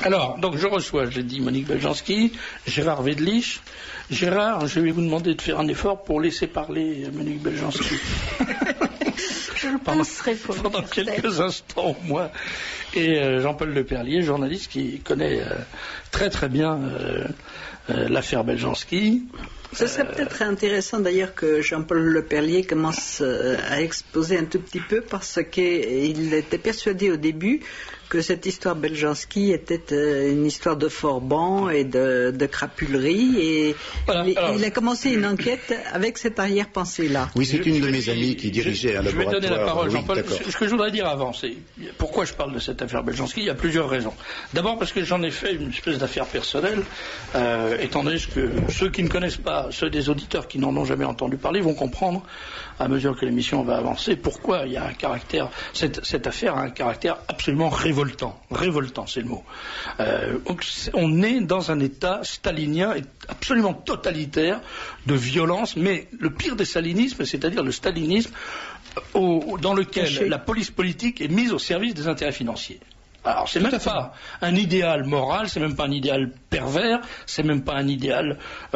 Alors, donc je reçois, je l'ai dit, Monique Beljanski, Gérard Wedlich. Gérard, je vais vous demander de faire un effort pour laisser parler Monique Beljanski. pendant quelques instants au moins. Et Jean-Paul Leperlier, journaliste qui connaît très très bien l'affaire Beljanski. Ce serait peut-être intéressant d'ailleurs que Jean-Paul Leperlier commence à exposer un tout petit peu, parce qu'il était persuadé au début que cette histoire Beljanski était une histoire de Forban et de crapulerie, et voilà, il a commencé une enquête avec cette arrière-pensée-là. Oui, c'est une de mes amies qui dirigeait un laboratoire. Je vais donner la parole, Jean-Paul. Oui, ce que je voudrais dire avant, c'est pourquoi je parle de cette affaire Beljanski. Il y a plusieurs raisons. D'abord parce que j'en ai fait une espèce d'affaire personnelle, étant donné que ceux qui ne connaissent pas, ceux des auditeurs qui n'en ont jamais entendu parler, vont comprendre, à mesure que l'émission va avancer, pourquoi il y a un caractère, cette affaire a un caractère absolument révoltant. Révoltant, c'est le mot. On est dans un état stalinien absolument totalitaire de violence, mais le pire des stalinismes, c'est-à-dire le stalinisme dans lequel la police politique est mise au service des intérêts financiers. Alors, c'est même pas un idéal moral, c'est même pas un idéal pervers, c'est même pas un idéal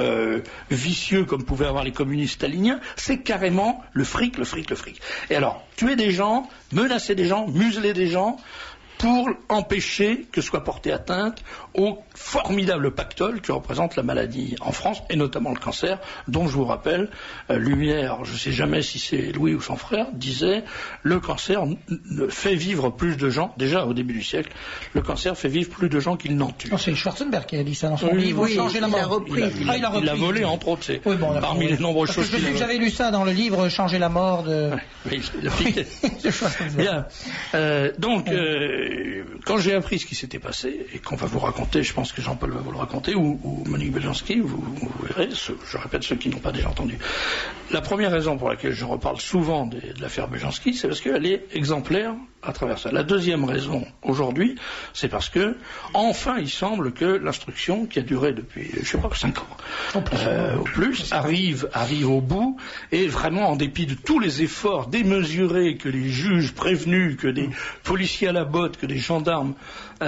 vicieux comme pouvaient avoir les communistes staliniens, c'est carrément le fric, le fric, le fric. Et alors, tuer des gens, menacer des gens, museler des gens, pour empêcher que soit portée atteinte au formidable pactole que représente la maladie en France, et notamment le cancer, dont je vous rappelle, Lumière, je ne sais jamais si c'est Louis ou son frère, disait le cancer fait vivre plus de gens, déjà au début du siècle, le cancer fait vivre plus de gens qu'il n'en tue. C'est Schwarzenberg qui a dit ça dans son livre Changer la mort. Il a volé, entre autres, parmi les nombreuses choses qu'il a volées. J'avais lu ça dans le livre Changer la mort de... Oui, il a piqué. Bien. Donc, quand j'ai appris ce qui s'était passé, et qu'on va vous raconter, je pense que Jean-Paul va vous le raconter, ou Monique Beljanski, vous verrez, je répète ceux qui n'ont pas déjà entendu. La première raison pour laquelle je reparle souvent de l'affaire Beljanski, c'est parce qu'elle est exemplaire à travers ça. La deuxième raison aujourd'hui, c'est parce que, enfin, il semble que l'instruction, qui a duré depuis, je sais pas, 5 ans, au plus, arrive au bout, et vraiment, en dépit de tous les efforts démesurés que les juges prévenus, que des policiers à la botte, que des gendarmes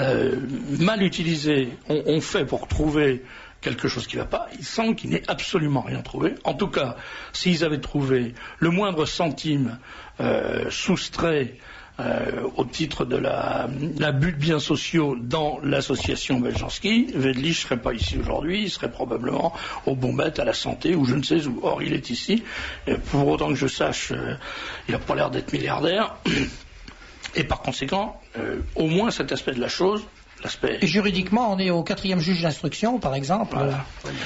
mal utilisés ont fait pour trouver quelque chose qui ne va pas, il semble qu'il n'ait absolument rien trouvé. En tout cas, s'ils avaient trouvé le moindre centime soustrait au titre de l'abus de biens sociaux dans l'association Beljanski, Wedlich ne serait pas ici aujourd'hui, il serait probablement au Bombette, à la santé, ou je ne sais où. Or, il est ici. Et pour autant que je sache, il n'a pas l'air d'être milliardaire. Et par conséquent, au moins cet aspect de la chose, l'aspect... Et juridiquement, on est au 4e juge d'instruction, par exemple. Voilà.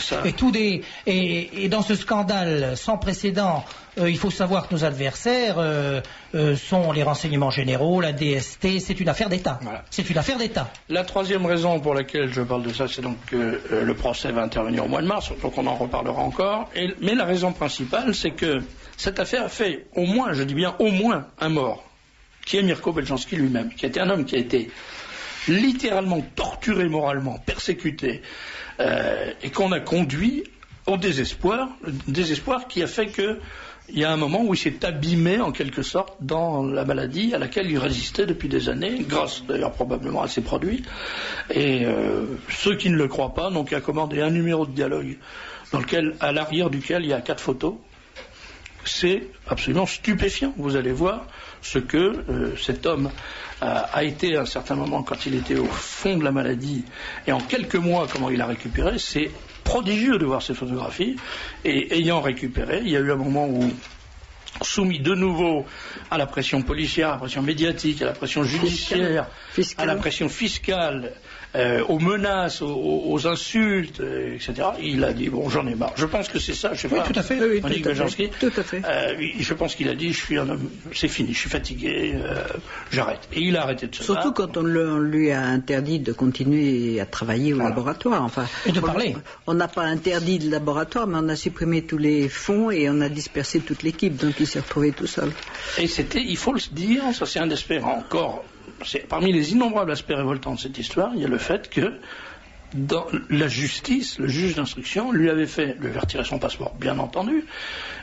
Et dans ce scandale sans précédent, il faut savoir que nos adversaires sont les renseignements généraux, la DST, c'est une affaire d'État. Voilà. C'est une affaire d'État. La troisième raison pour laquelle je parle de ça, c'est donc que le procès va intervenir au mois de mars, donc on en reparlera encore. Mais la raison principale, c'est que cette affaire a fait au moins, je dis bien au moins, un mort, qui est Mirko Beljanski lui-même, qui était un homme qui a été littéralement torturé moralement, persécuté, et qu'on a conduit au désespoir qui a fait que il y a un moment où il s'est abîmé en quelque sorte dans la maladie à laquelle il résistait depuis des années, grâce d'ailleurs probablement à ses produits. Et ceux qui ne le croient pas n'ont qu'à commander un numéro de dialogue à l'arrière duquel il y a 4 photos. C'est absolument stupéfiant. Vous allez voir ce que cet homme a été à un certain moment quand il était au fond de la maladie, et en quelques mois comment il a récupéré. C'est prodigieux de voir ces photographies. Et ayant récupéré, il y a eu un moment où, soumis de nouveau à la pression policière, à la pression médiatique, à la pression judiciaire, à la pression fiscale, aux menaces, aux insultes, etc. Il a dit bon, j'en ai marre. Je pense que c'est ça. Je sais pas. Tout à fait. Monique Beljanski. Tout à fait. Je pense qu'il a dit je suis un homme, c'est fini, je suis fatigué, j'arrête. Et il a arrêté de se battre. Surtout quand on lui a interdit de continuer à travailler au laboratoire. Enfin, et de parler. On n'a pas interdit le laboratoire, mais on a supprimé tous les fonds et on a dispersé toute l'équipe. Donc il s'est retrouvé tout seul. Et c'était, il faut le dire, ça c'est un aspect encore. Parmi les innombrables aspects révoltants de cette histoire, il y a le fait que dans la justice, le juge d'instruction lui avait retiré son passeport, bien entendu,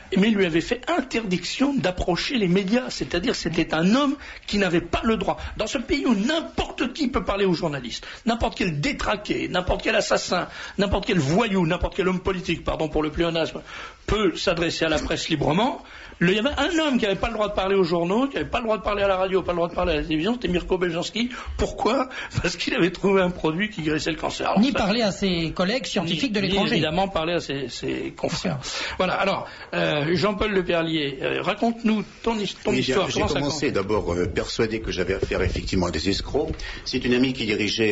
mais il lui avait fait interdiction d'approcher les médias, c'est-à-dire c'était un homme qui n'avait pas le droit. Dans ce pays où n'importe qui peut parler aux journalistes, n'importe quel détraqué, n'importe quel assassin, n'importe quel voyou, n'importe quel homme politique, pardon pour le pléonasme, peut s'adresser à la presse librement, il y avait un homme qui n'avait pas le droit de parler aux journaux, qui n'avait pas le droit de parler à la radio, pas le droit de parler à la télévision, c'était Mirko Beljanski. Pourquoi ? Parce qu'il avait trouvé un produit qui guérissait le cancer. Alors, ni parler à ses collègues scientifiques de l'étranger. Évidemment parler à ses confrères. Voilà, alors, Jean-Paul Le Perlier, raconte-nous ton histoire. J'ai commencé d'abord persuadé que j'avais affaire effectivement à des escrocs. C'est une amie qui dirigeait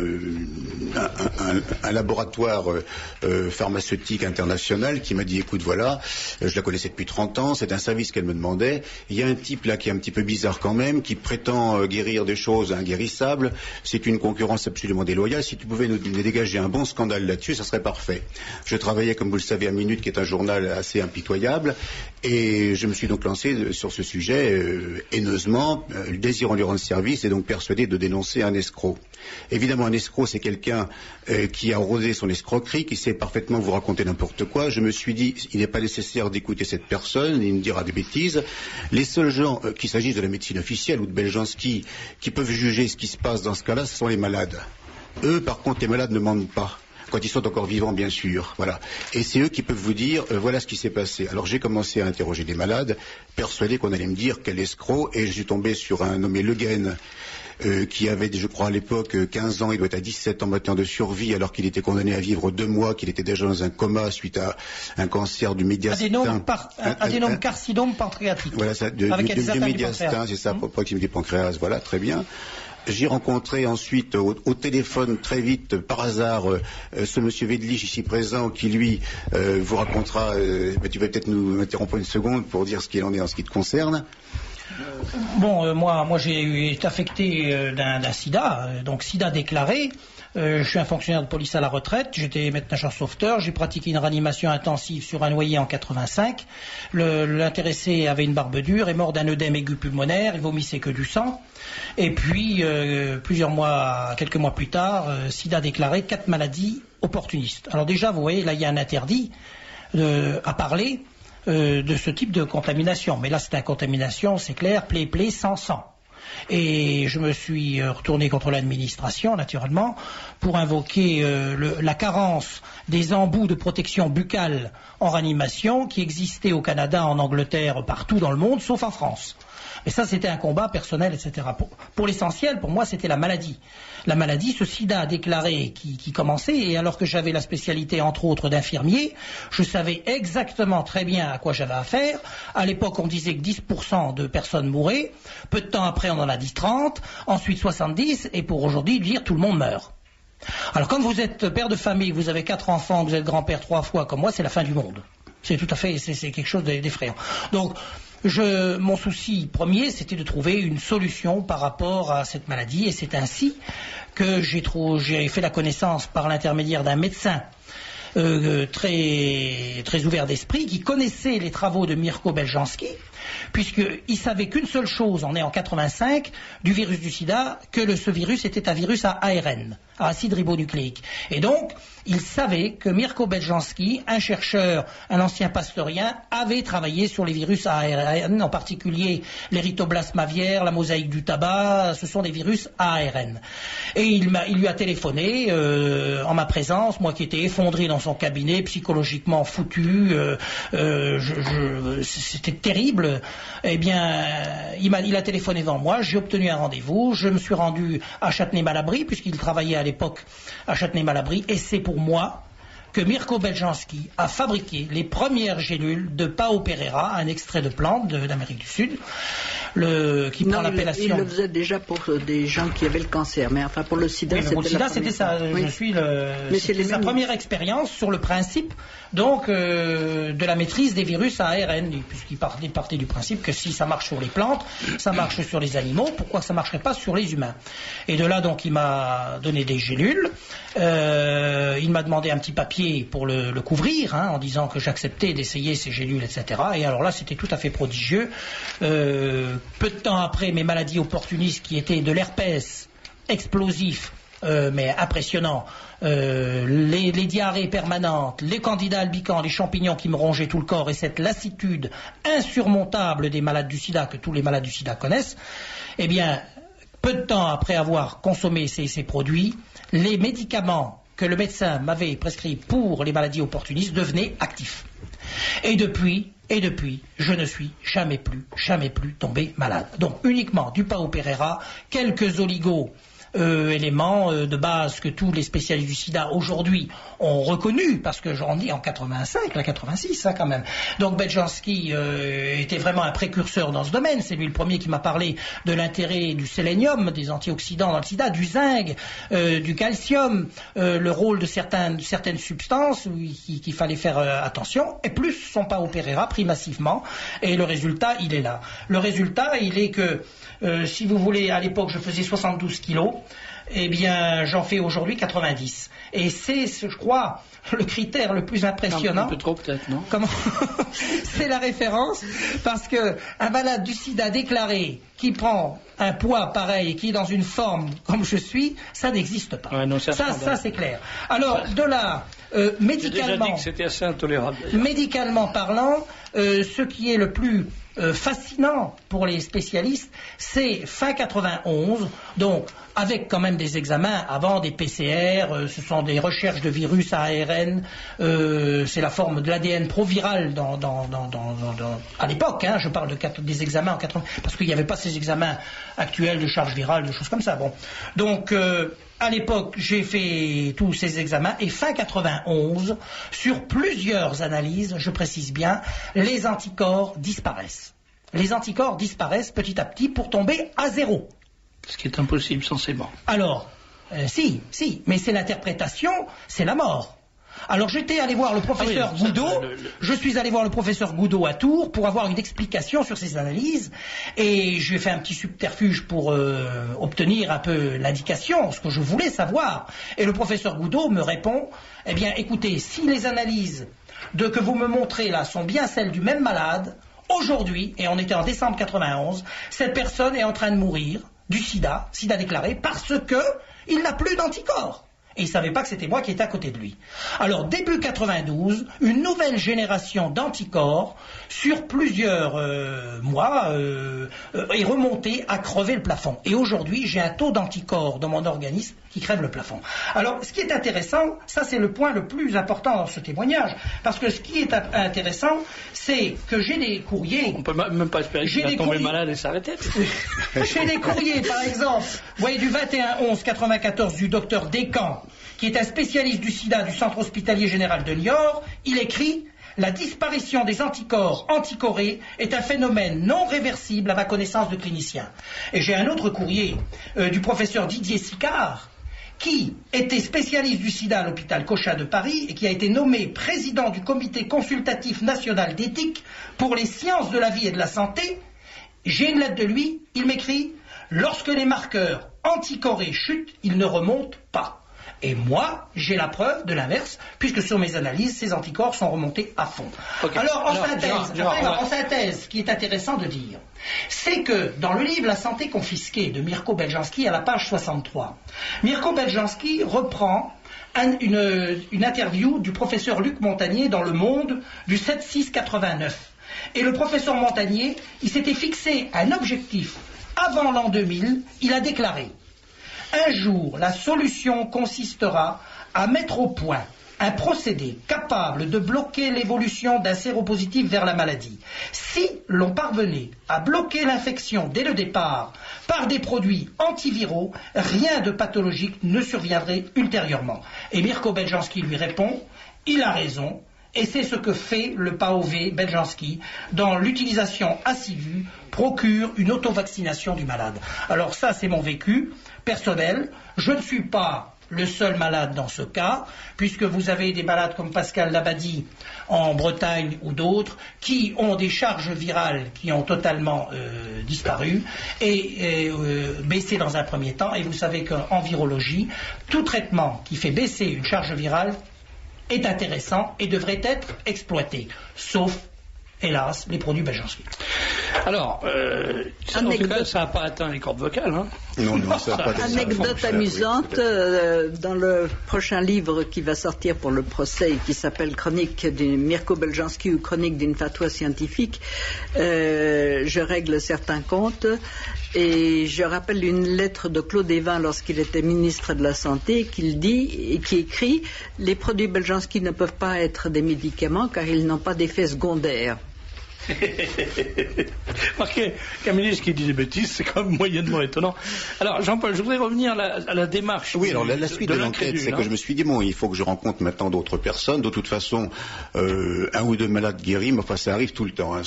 un laboratoire pharmaceutique international qui m'a dit, écoute, voilà, je la connaissais depuis 30 ans, c'est un service qu'elle me demandait. Il y a un type là qui est un petit peu bizarre quand même, qui prétend guérir des choses inguérissables. C'est une concurrence absolument déloyale. Si tu pouvais nous dégager un bon scandale là-dessus, ça serait parfait. Je travaillais, comme vous le savez, à Minute, qui est un journal assez impitoyable, et je me suis donc lancé sur ce sujet haineusement, désirant lui rendre service, et donc persuadé de dénoncer un escroc. Évidemment, un escroc, c'est quelqu'un qui a osé son escroquerie, qui sait parfaitement vous raconter n'importe quoi. Je me suis dit, il n'est pas nécessaire d'écouter cette personne, il me dira des bêtises. Les seuls gens, qu'il s'agisse de la médecine officielle ou de Beljanski, qui peuvent juger ce qui se passe dans ce cas-là, ce sont les malades. Eux, par contre, les malades ne mentent pas. Quand ils sont encore vivants, bien sûr. Voilà. Et c'est eux qui peuvent vous dire, voilà ce qui s'est passé. Alors j'ai commencé à interroger des malades, persuadé qu'on allait me dire quel escroc, et je suis tombé sur un nommé Le Guen, qui avait, je crois à l'époque, 15 ans, il doit être à 17 ans maintenant de survie, alors qu'il était condamné à vivre 2 mois, qu'il était déjà dans un coma suite à un cancer du médiastin. Adénome carcinome pancréatique. Voilà, ça, du médiastin, c'est ça, proximité pancréas, voilà, très bien. J'ai rencontré ensuite au téléphone très vite, par hasard, ce monsieur Vedlich ici présent qui lui vous racontera, tu vas peut-être nous interrompre une seconde pour dire ce qu'il en est en ce qui te concerne. Bon, moi j'ai été affecté d'un sida, donc sida déclaré. Je suis un fonctionnaire de police à la retraite, j'étais maître-nageur sauveteur, j'ai pratiqué une réanimation intensive sur un noyé en 85. L'intéressé avait une barbe dure, est mort d'un œdème aigu pulmonaire, il vomissait que du sang. Et puis, quelques mois plus tard, sida déclaré, 4 maladies opportunistes. Alors déjà, vous voyez, là il y a un interdit à parler de ce type de contamination. Mais là c'est une contamination, c'est clair, plaie sans sang. Et je me suis retourné contre l'administration, naturellement, pour invoquer la carence des embouts de protection buccale en réanimation qui existaient au Canada, en Angleterre, partout dans le monde, sauf en France. Mais ça, c'était un combat personnel, etc. Pour l'essentiel, pour moi, c'était la maladie. La maladie, ce sida déclaré qui commençait, et alors que j'avais la spécialité, entre autres, d'infirmier, je savais exactement très bien à quoi j'avais affaire. À l'époque, on disait que 10% de personnes mouraient. Peu de temps après, on en a dit 30, ensuite 70, et pour aujourd'hui, dire tout le monde meurt. Alors, quand vous êtes père de famille, vous avez 4 enfants, vous êtes grand-père 3 fois, comme moi, c'est la fin du monde. C'est tout à fait, c'est quelque chose d'effrayant. Donc, mon souci premier, c'était de trouver une solution par rapport à cette maladie, et c'est ainsi que j'ai fait la connaissance par l'intermédiaire d'un médecin très ouvert d'esprit, qui connaissait les travaux de Mirko Beljanski, puisqu'il savait qu'une seule chose, on est en 85, du virus du sida, que ce virus était un virus à ARN, à acide ribonucléique. Et donc, il savait que Mirko Beljanski, un chercheur, un ancien pasteurien, avait travaillé sur les virus à ARN, en particulier l'érythoblasme aviaire, la mosaïque du tabac, ce sont des virus à ARN. Et il lui a téléphoné en ma présence, moi qui étais effondré dans son cabinet, psychologiquement foutu, c'était terrible. Eh bien, il a téléphoné devant moi, j'ai obtenu un rendez-vous, je me suis rendu à Châtenay-Malabry, puisqu'il travaillait à l'époque à Châtenay-Malabry, et c'est pour moi que Mirko Beljanski a fabriqué les premières gélules de Pao Pereira, un extrait de plante d'Amérique du Sud, qui prend l'appellation... Il le faisait déjà pour des gens qui avaient le cancer, mais enfin pour le sida, c'était ça. Oui. C'était sa première expérience sur le principe donc de la maîtrise des virus à ARN, puisqu'il partait du principe que si ça marche sur les plantes, ça marche sur les animaux, pourquoi ça ne marcherait pas sur les humains? Et de là donc il m'a donné des gélules, il m'a demandé un petit papier pour le couvrir, en disant que j'acceptais d'essayer ces gélules, etc. Et alors là, c'était tout à fait prodigieux. Peu de temps après, mes maladies opportunistes qui étaient de l'herpès explosif mais impressionnant. Les diarrhées permanentes, les candidats albicans, les champignons qui me rongeaient tout le corps et cette lassitude insurmontable des malades du sida que tous les malades du sida connaissent, eh bien, peu de temps après avoir consommé ces produits, les médicaments que le médecin m'avait prescrits pour les maladies opportunistes devenaient actifs. Et depuis, je ne suis jamais plus tombé malade. Donc uniquement du Pao Pereira, quelques éléments de base que tous les spécialistes du sida aujourd'hui ont reconnu, parce que j'en dis en 85, la 86 quand même. Donc Beljanski était vraiment un précurseur dans ce domaine, c'est lui le premier qui m'a parlé de l'intérêt du sélénium, des antioxydants dans le sida, du zinc, du calcium, le rôle de certaines substances qu'il fallait faire attention, et plus son Pao Pereira pris massivement, et le résultat il est là. Le résultat il est que si vous voulez, à l'époque, je faisais 72 kilos. Eh bien, j'en fais aujourd'hui 90. Et c'est, je crois, le critère le plus impressionnant. Un peu trop peut-être, non? Comment? C'est la référence, parce que un malade du sida déclaré qui prend un poids pareil et qui est dans une forme comme je suis, ça n'existe pas. Ouais, non, ça c'est clair. Alors, de là, médicalement. J'ai déjà dit que c'était assez intolérable. Médicalement parlant, ce qui est le plus fascinant pour les spécialistes, c'est fin 91, donc avec quand même des examens avant, des PCR, ce sont des recherches de virus à ARN, c'est la forme de l'ADN proviral à l'époque, je parle des examens en 80, parce qu'il n'y avait pas ces examens actuels de charge virale, de choses comme ça. Bon, donc à l'époque, j'ai fait tous ces examens et fin 91, sur plusieurs analyses, je précise bien, les anticorps disparaissent. Les anticorps disparaissent petit à petit pour tomber à zéro. Ce qui est impossible censément. Alors, si, mais c'est l'interprétation, c'est la mort. Alors j'étais allé voir le professeur Goudot, je suis allé voir le professeur Goudot à Tours pour avoir une explication sur ces analyses et j'ai fait un petit subterfuge pour obtenir un peu l'indication, ce que je voulais savoir. Et le professeur Goudot me répond, eh bien écoutez, si les analyses que vous me montrez là sont bien celles du même malade, aujourd'hui, et on était en décembre 91, cette personne est en train de mourir du sida déclaré, parce que il n'a plus d'anticorps. Et il ne savait pas que c'était moi qui étais à côté de lui. Alors, début 92, une nouvelle génération d'anticorps, sur plusieurs mois, est remontée à crever le plafond. Et aujourd'hui, j'ai un taux d'anticorps dans mon organisme qui crève le plafond. Alors, ce qui est intéressant, ça c'est le point le plus important dans ce témoignage, parce que ce qui est intéressant, c'est que j'ai des courriers... On ne peut même pas espérer qu'il va tomber malade et s'arrêter. J'ai des courriers, par exemple, vous voyez, du 21-11-94 du docteur Descamps, qui est un spécialiste du sida du centre hospitalier général de Niort. Il écrit: la disparition des anticorps anticorés est un phénomène non réversible à ma connaissance de clinicien. Et j'ai un autre courrier du professeur Didier Sicard, qui était spécialiste du sida à l'hôpital Cochin de Paris et qui a été nommé président du comité consultatif national d'éthique pour les sciences de la vie et de la santé. J'ai une lettre de lui, il m'écrit: lorsque les marqueurs anticorés chutent, ils ne remontent pas. Et moi, j'ai la preuve de l'inverse, puisque sur mes analyses, ces anticorps sont remontés à fond. Okay. Alors, en synthèse, ce qui est intéressant de dire, c'est que dans le livre La santé confisquée de Mirko Beljanski, à la page 63, Mirko Beljanski reprend une interview du professeur Luc Montagnier dans Le Monde du 7-6-89. Et le professeur Montagnier, il s'était fixé un objectif. Avant l'an 2000, il a déclaré: un jour, la solution consistera à mettre au point un procédé capable de bloquer l'évolution d'un séropositif vers la maladie. Si l'on parvenait à bloquer l'infection dès le départ par des produits antiviraux, rien de pathologique ne surviendrait ultérieurement. Et Mirko Beljanski lui répond: il a raison. Et c'est ce que fait le PAOV Beljanski dans l'utilisation assidue, procure une auto-vaccination du malade. Alors ça, c'est mon vécu personnel. Je ne suis pas le seul malade dans ce cas, puisque vous avez des malades comme Pascal Labadie en Bretagne ou d'autres qui ont des charges virales qui ont totalement disparu et baissé dans un premier temps. Et vous savez qu'en virologie, tout traitement qui fait baisser une charge virale est intéressant et devrait être exploité, sauf, hélas, les produits Beljanski. Alors, en tout cas, ça n'a pas atteint les cordes vocales, Non, ça n'a pas d'essence. Anecdote amusante, dans le prochain livre qui va sortir pour le procès, qui s'appelle Chronique d'une Mirko Beljanski ou Chronique d'une fatwa scientifique, je règle certains comptes et je rappelle une lettre de Claude Évin lorsqu'il était ministre de la Santé qui écrit « Les produits Beljanski ne peuvent pas être des médicaments car ils n'ont pas d'effet secondaire ». Marquez qu'un ministre qui dit des bêtises, c'est quand même moyennement étonnant. Alors, Jean-Paul, je voudrais revenir à la démarche. Oui, alors la suite de l'enquête, c'est que je me suis dit, bon, il faut que je rencontre maintenant d'autres personnes. De toute façon, un ou deux malades guéris, mais enfin, ça arrive tout le temps. Hein.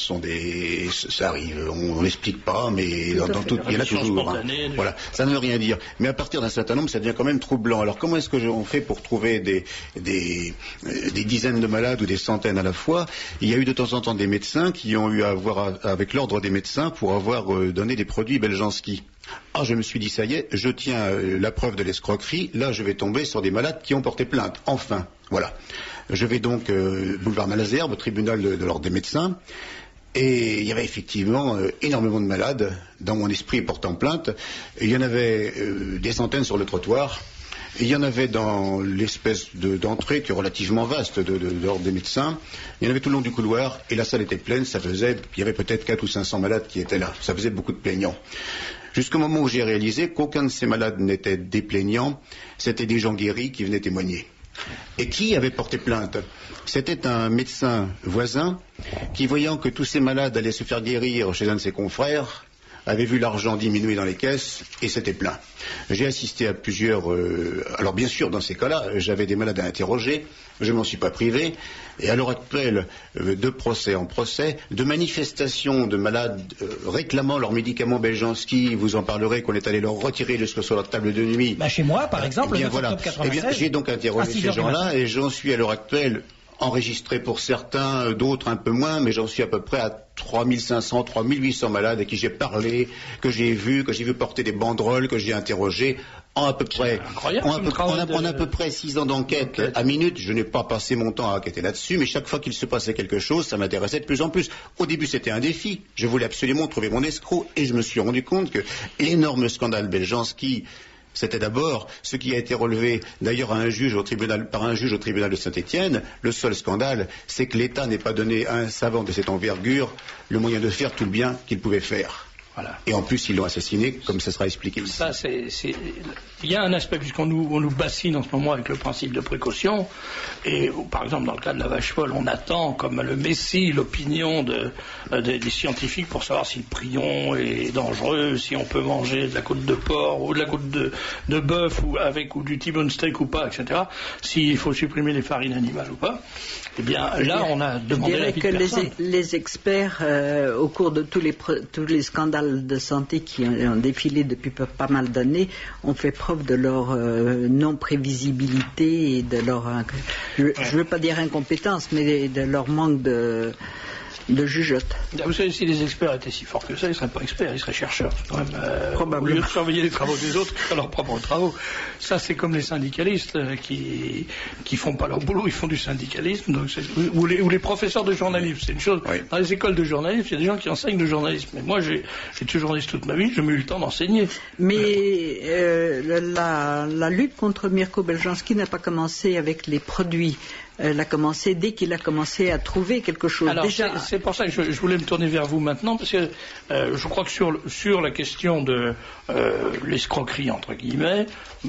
Ça arrive. On n'explique pas, mais il y en a toujours. Hein. Voilà, ça ne veut rien dire. Mais à partir d'un certain nombre, ça devient quand même troublant. Alors, comment est-ce qu'on fait pour trouver des dizaines de malades ou des centaines à la fois? Il y a eu de temps en temps des médecins qui ont eu à voir avec l'ordre des médecins pour avoir donné des produits Beljanski. Ah, je me suis dit, ça y est, je tiens la preuve de l'escroquerie, là je vais tomber sur des malades qui ont porté plainte. Enfin, voilà. Je vais donc boulevard Malesherbes, au tribunal de l'ordre des médecins, et il y avait effectivement énormément de malades dans mon esprit portant plainte. Il y en avait des centaines sur le trottoir. Il y en avait dans l'espèce d'entrée qui est relativement vaste de l'ordre des médecins. Il y en avait tout le long du couloir et la salle était pleine. Il y avait peut-être 400 ou 500 malades qui étaient là. Ça faisait beaucoup de plaignants. Jusqu'au moment où j'ai réalisé qu'aucun de ces malades n'était des plaignants. C'était des gens guéris qui venaient témoigner. Et qui avait porté plainte? C'était un médecin voisin qui, voyant que tous ces malades allaient se faire guérir chez un de ses confrères, avait vu l'argent diminuer dans les caisses et c'était plein. J'ai assisté à plusieurs... alors bien sûr, dans ces cas-là, j'avais des malades à interroger, je ne m'en suis pas privé, et à l'heure actuelle, de procès en procès, de manifestations de malades réclamant leurs médicaments Beljanski, vous en parlerez, qu'on est allé leur retirer jusque sur leur table de nuit. Bah chez moi, par exemple, le 9 octobre 96, j'ai donc interrogé ces gens-là, et j'en suis à l'heure actuelle enregistré pour certains, d'autres un peu moins, mais j'en suis à peu près à 3500, 3800 malades à qui j'ai parlé, que j'ai vu porter des banderoles, que j'ai interrogé en à peu près, en à peu près 6 ans d'enquête à minute. Je n'ai pas passé mon temps à enquêter là-dessus, mais chaque fois qu'il se passait quelque chose, ça m'intéressait de plus en plus. Au début, c'était un défi. Je voulais absolument trouver mon escroc et je me suis rendu compte que l'énorme scandale Beljanski, c'était d'abord ce qui a été relevé d'ailleurs par un juge au tribunal de Saint-Étienne. Le seul scandale, c'est que l'État n'ait pas donné à un savant de cette envergure le moyen de faire tout le bien qu'il pouvait faire. Voilà. Et en plus, ils l'ont assassiné, comme ça sera expliqué ici. Ça, il y a un aspect, puisqu'on nous bassine en ce moment avec le principe de précaution, et par exemple, dans le cas de la vache folle, on attend comme le messie l'opinion des scientifiques pour savoir si le prion est dangereux, si on peut manger de la côte de porc ou de la côte de bœuf ou du T-bone steak ou pas, etc. S'il faut supprimer les farines animales ou pas. Eh bien, là, on a demandé l'avis de personne. Les experts, au cours de tous les scandales de santé qui ont défilé depuis pas mal d'années, ont fait preuve de leur non-prévisibilité et de leur, je ne veux pas dire incompétence, mais de leur manque de jugeote. Vous savez, si les experts étaient si forts que ça, ils ne seraient pas experts, ils seraient chercheurs. Quand même, probablement. Au lieu de surveiller les travaux des autres, que leurs propres travaux. Ça, c'est comme les syndicalistes qui font pas leur boulot, ils font du syndicalisme. Donc ou les professeurs de journalisme, c'est une chose. Oui. Dans les écoles de journalisme, il y a des gens qui enseignent le journalisme. Mais moi, j'ai été journaliste toute ma vie, je n'ai eu le temps d'enseigner. Mais la lutte contre Mirko Beljanski n'a pas commencé avec les produits. Elle a commencé dès qu'il a commencé à trouver quelque chose. Alors, c'est pour ça que je voulais me tourner vers vous maintenant, parce que je crois que sur la question de l'escroquerie, entre guillemets,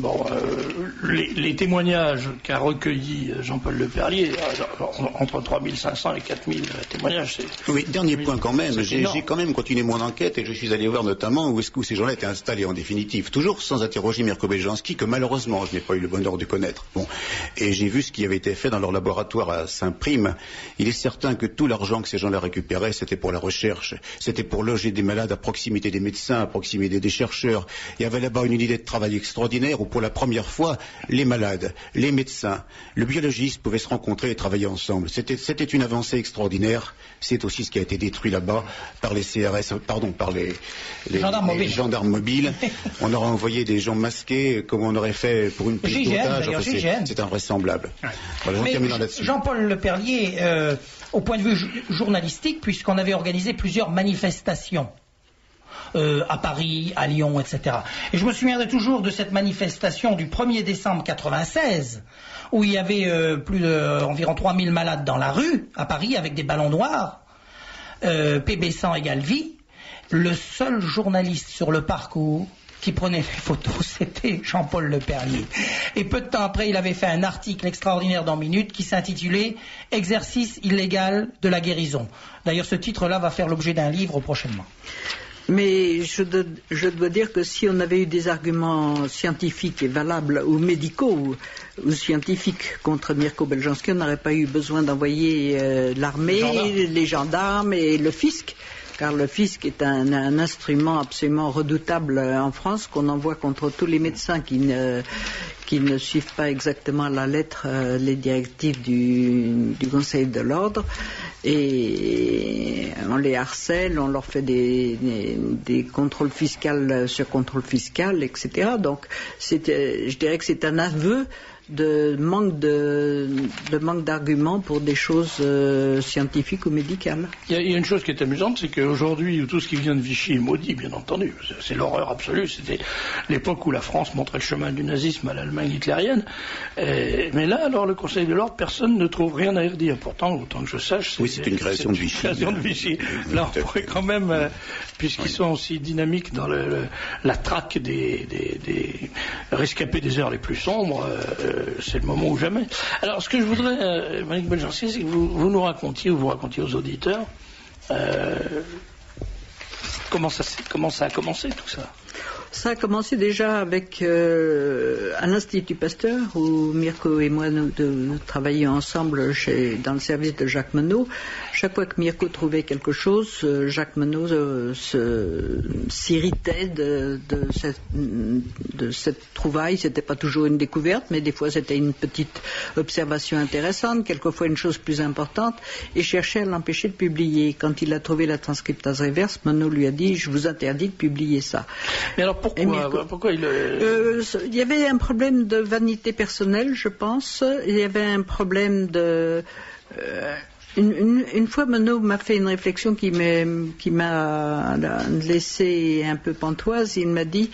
les témoignages qu'a recueillis Jean-Paul Leperlier, entre 3500 et 4000 témoignages, c'est... Oui, dernier point quand même, j'ai quand même continué mon enquête et je suis allé voir notamment où ces gens-là étaient installés en définitive, toujours sans interroger Mirko Beljanski, que malheureusement je n'ai pas eu le bonheur de connaître. Bon, et j'ai vu ce qui avait été fait dans leur laboratoire à Saint-Prime. Il est certain que tout l'argent que ces gens-là récupéraient, c'était pour la recherche, c'était pour loger des malades à proximité des médecins, à proximité des chercheurs. Il y avait là-bas une unité de travail extraordinaire où pour la première fois, les malades, les médecins, le biologiste pouvaient se rencontrer et travailler ensemble. C'était une avancée extraordinaire. C'est aussi ce qui a été détruit là-bas par les CRS, par les gendarmes mobiles. On aurait envoyé des gens masqués comme on aurait fait pour une prise d'otage. C'est invraisemblable. Ouais. Voilà, Jean-Paul Leperlier, au point de vue journalistique, puisqu'on avait organisé plusieurs manifestations. à Paris, à Lyon, etc. Et je me souviendrai toujours de cette manifestation du 1er décembre 96, où il y avait environ 3000 malades dans la rue, à Paris, avec des ballons noirs, PB100 égale vie. Le seul journaliste sur le parcours qui prenait les photos, c'était Jean-Paul Le Perlier. Et peu de temps après, il avait fait un article extraordinaire dans Minute qui s'intitulait « Exercice illégal de la guérison ». D'ailleurs, ce titre-là va faire l'objet d'un livre prochainement. Mais je dois dire que si on avait eu des arguments scientifiques et valables ou médicaux ou scientifiques contre Mirko Beljanski, on n'aurait pas eu besoin d'envoyer l'armée, les gendarmes et le fisc. Car le fisc est un instrument absolument redoutable en France, qu'on envoie contre tous les médecins qui ne suivent pas exactement à la lettre les directives du Conseil de l'ordre. Et on les harcèle, on leur fait des contrôles fiscaux sur contrôle fiscal, etc. Donc je dirais que c'est un aveu de manque d'arguments pour des choses scientifiques ou médicales. Il y a une chose qui est amusante, c'est qu'aujourd'hui, tout ce qui vient de Vichy est maudit, bien entendu. C'est l'horreur absolue. C'était l'époque où la France montrait le chemin du nazisme à l'Allemagne hitlérienne. Mais là, alors, le Conseil de l'ordre, personne ne trouve rien à y redire. Pourtant, autant que je sache, c'est une création de Vichy. Création de Vichy. Là, on pourrait quand même, puisqu'ils sont aussi dynamiques dans la traque des rescapés des heures les plus sombres, c'est le moment ou jamais. Alors, ce que je voudrais, Monique Beljanski, c'est que vous nous racontiez, ou vous racontiez aux auditeurs, comment ça a commencé tout ça. Ça a commencé déjà avec à l'Institut Pasteur, où Mirko et moi nous travaillions ensemble dans le service de Jacques Menot. Chaque fois que Mirko trouvait quelque chose, Jacques Menot s'irritait de cette trouvaille. C'était pas toujours une découverte, mais des fois c'était une petite observation intéressante, quelquefois une chose plus importante, et cherchait à l'empêcher de publier. Quand il a trouvé la transcriptase reverse, Menot lui a dit « Je vous interdis de publier ça ». Mais alors pourquoi il... Il y avait un problème de vanité personnelle, je pense. Il y avait un problème de... Une fois, Menot m'a fait une réflexion qui m'a laissé un peu pantoise. Il m'a dit...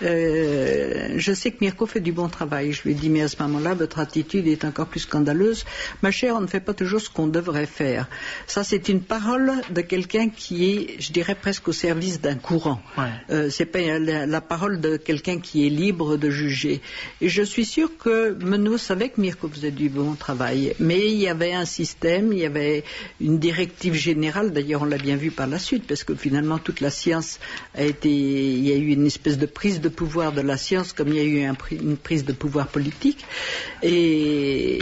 je sais que Mirko fait du bon travail. Je lui ai dit, mais à ce moment-là, votre attitude est encore plus scandaleuse. Ma chère, on ne fait pas toujours ce qu'on devrait faire. Ça, c'est une parole de quelqu'un qui est, je dirais, presque au service d'un courant. Ouais. C'est pas la parole de quelqu'un qui est libre de juger. Et je suis sûre que Menot savait que Mirko faisait du bon travail. Mais il y avait un système, il y avait une directive générale. D'ailleurs, on l'a bien vu par la suite, parce que finalement, toute la science il y a eu une espèce de prise de pouvoir de la science, comme il y a eu une prise de pouvoir politique, et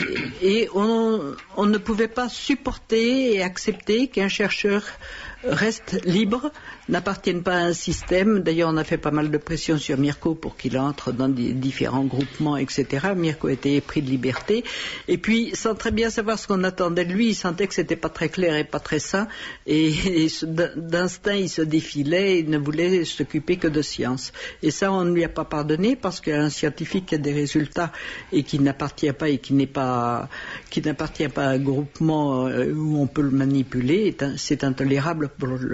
on ne pouvait pas supporter et accepter qu'un chercheur reste libre, n'appartienne pas à un système. D'ailleurs, on a fait pas mal de pression sur Mirko pour qu'il entre dans des différents groupements, etc. Mirko était épris de liberté. Et puis, sans très bien savoir ce qu'on attendait de lui, il sentait que c'était pas très clair et pas très sain. Et d'instinct, il se défilait et ne voulait s'occuper que de science. Et ça, on ne lui a pas pardonné, parce qu'un scientifique qui a des résultats et qui n'appartient pas et qui n'appartient pas à un groupement où on peut le manipuler, c'est intolérable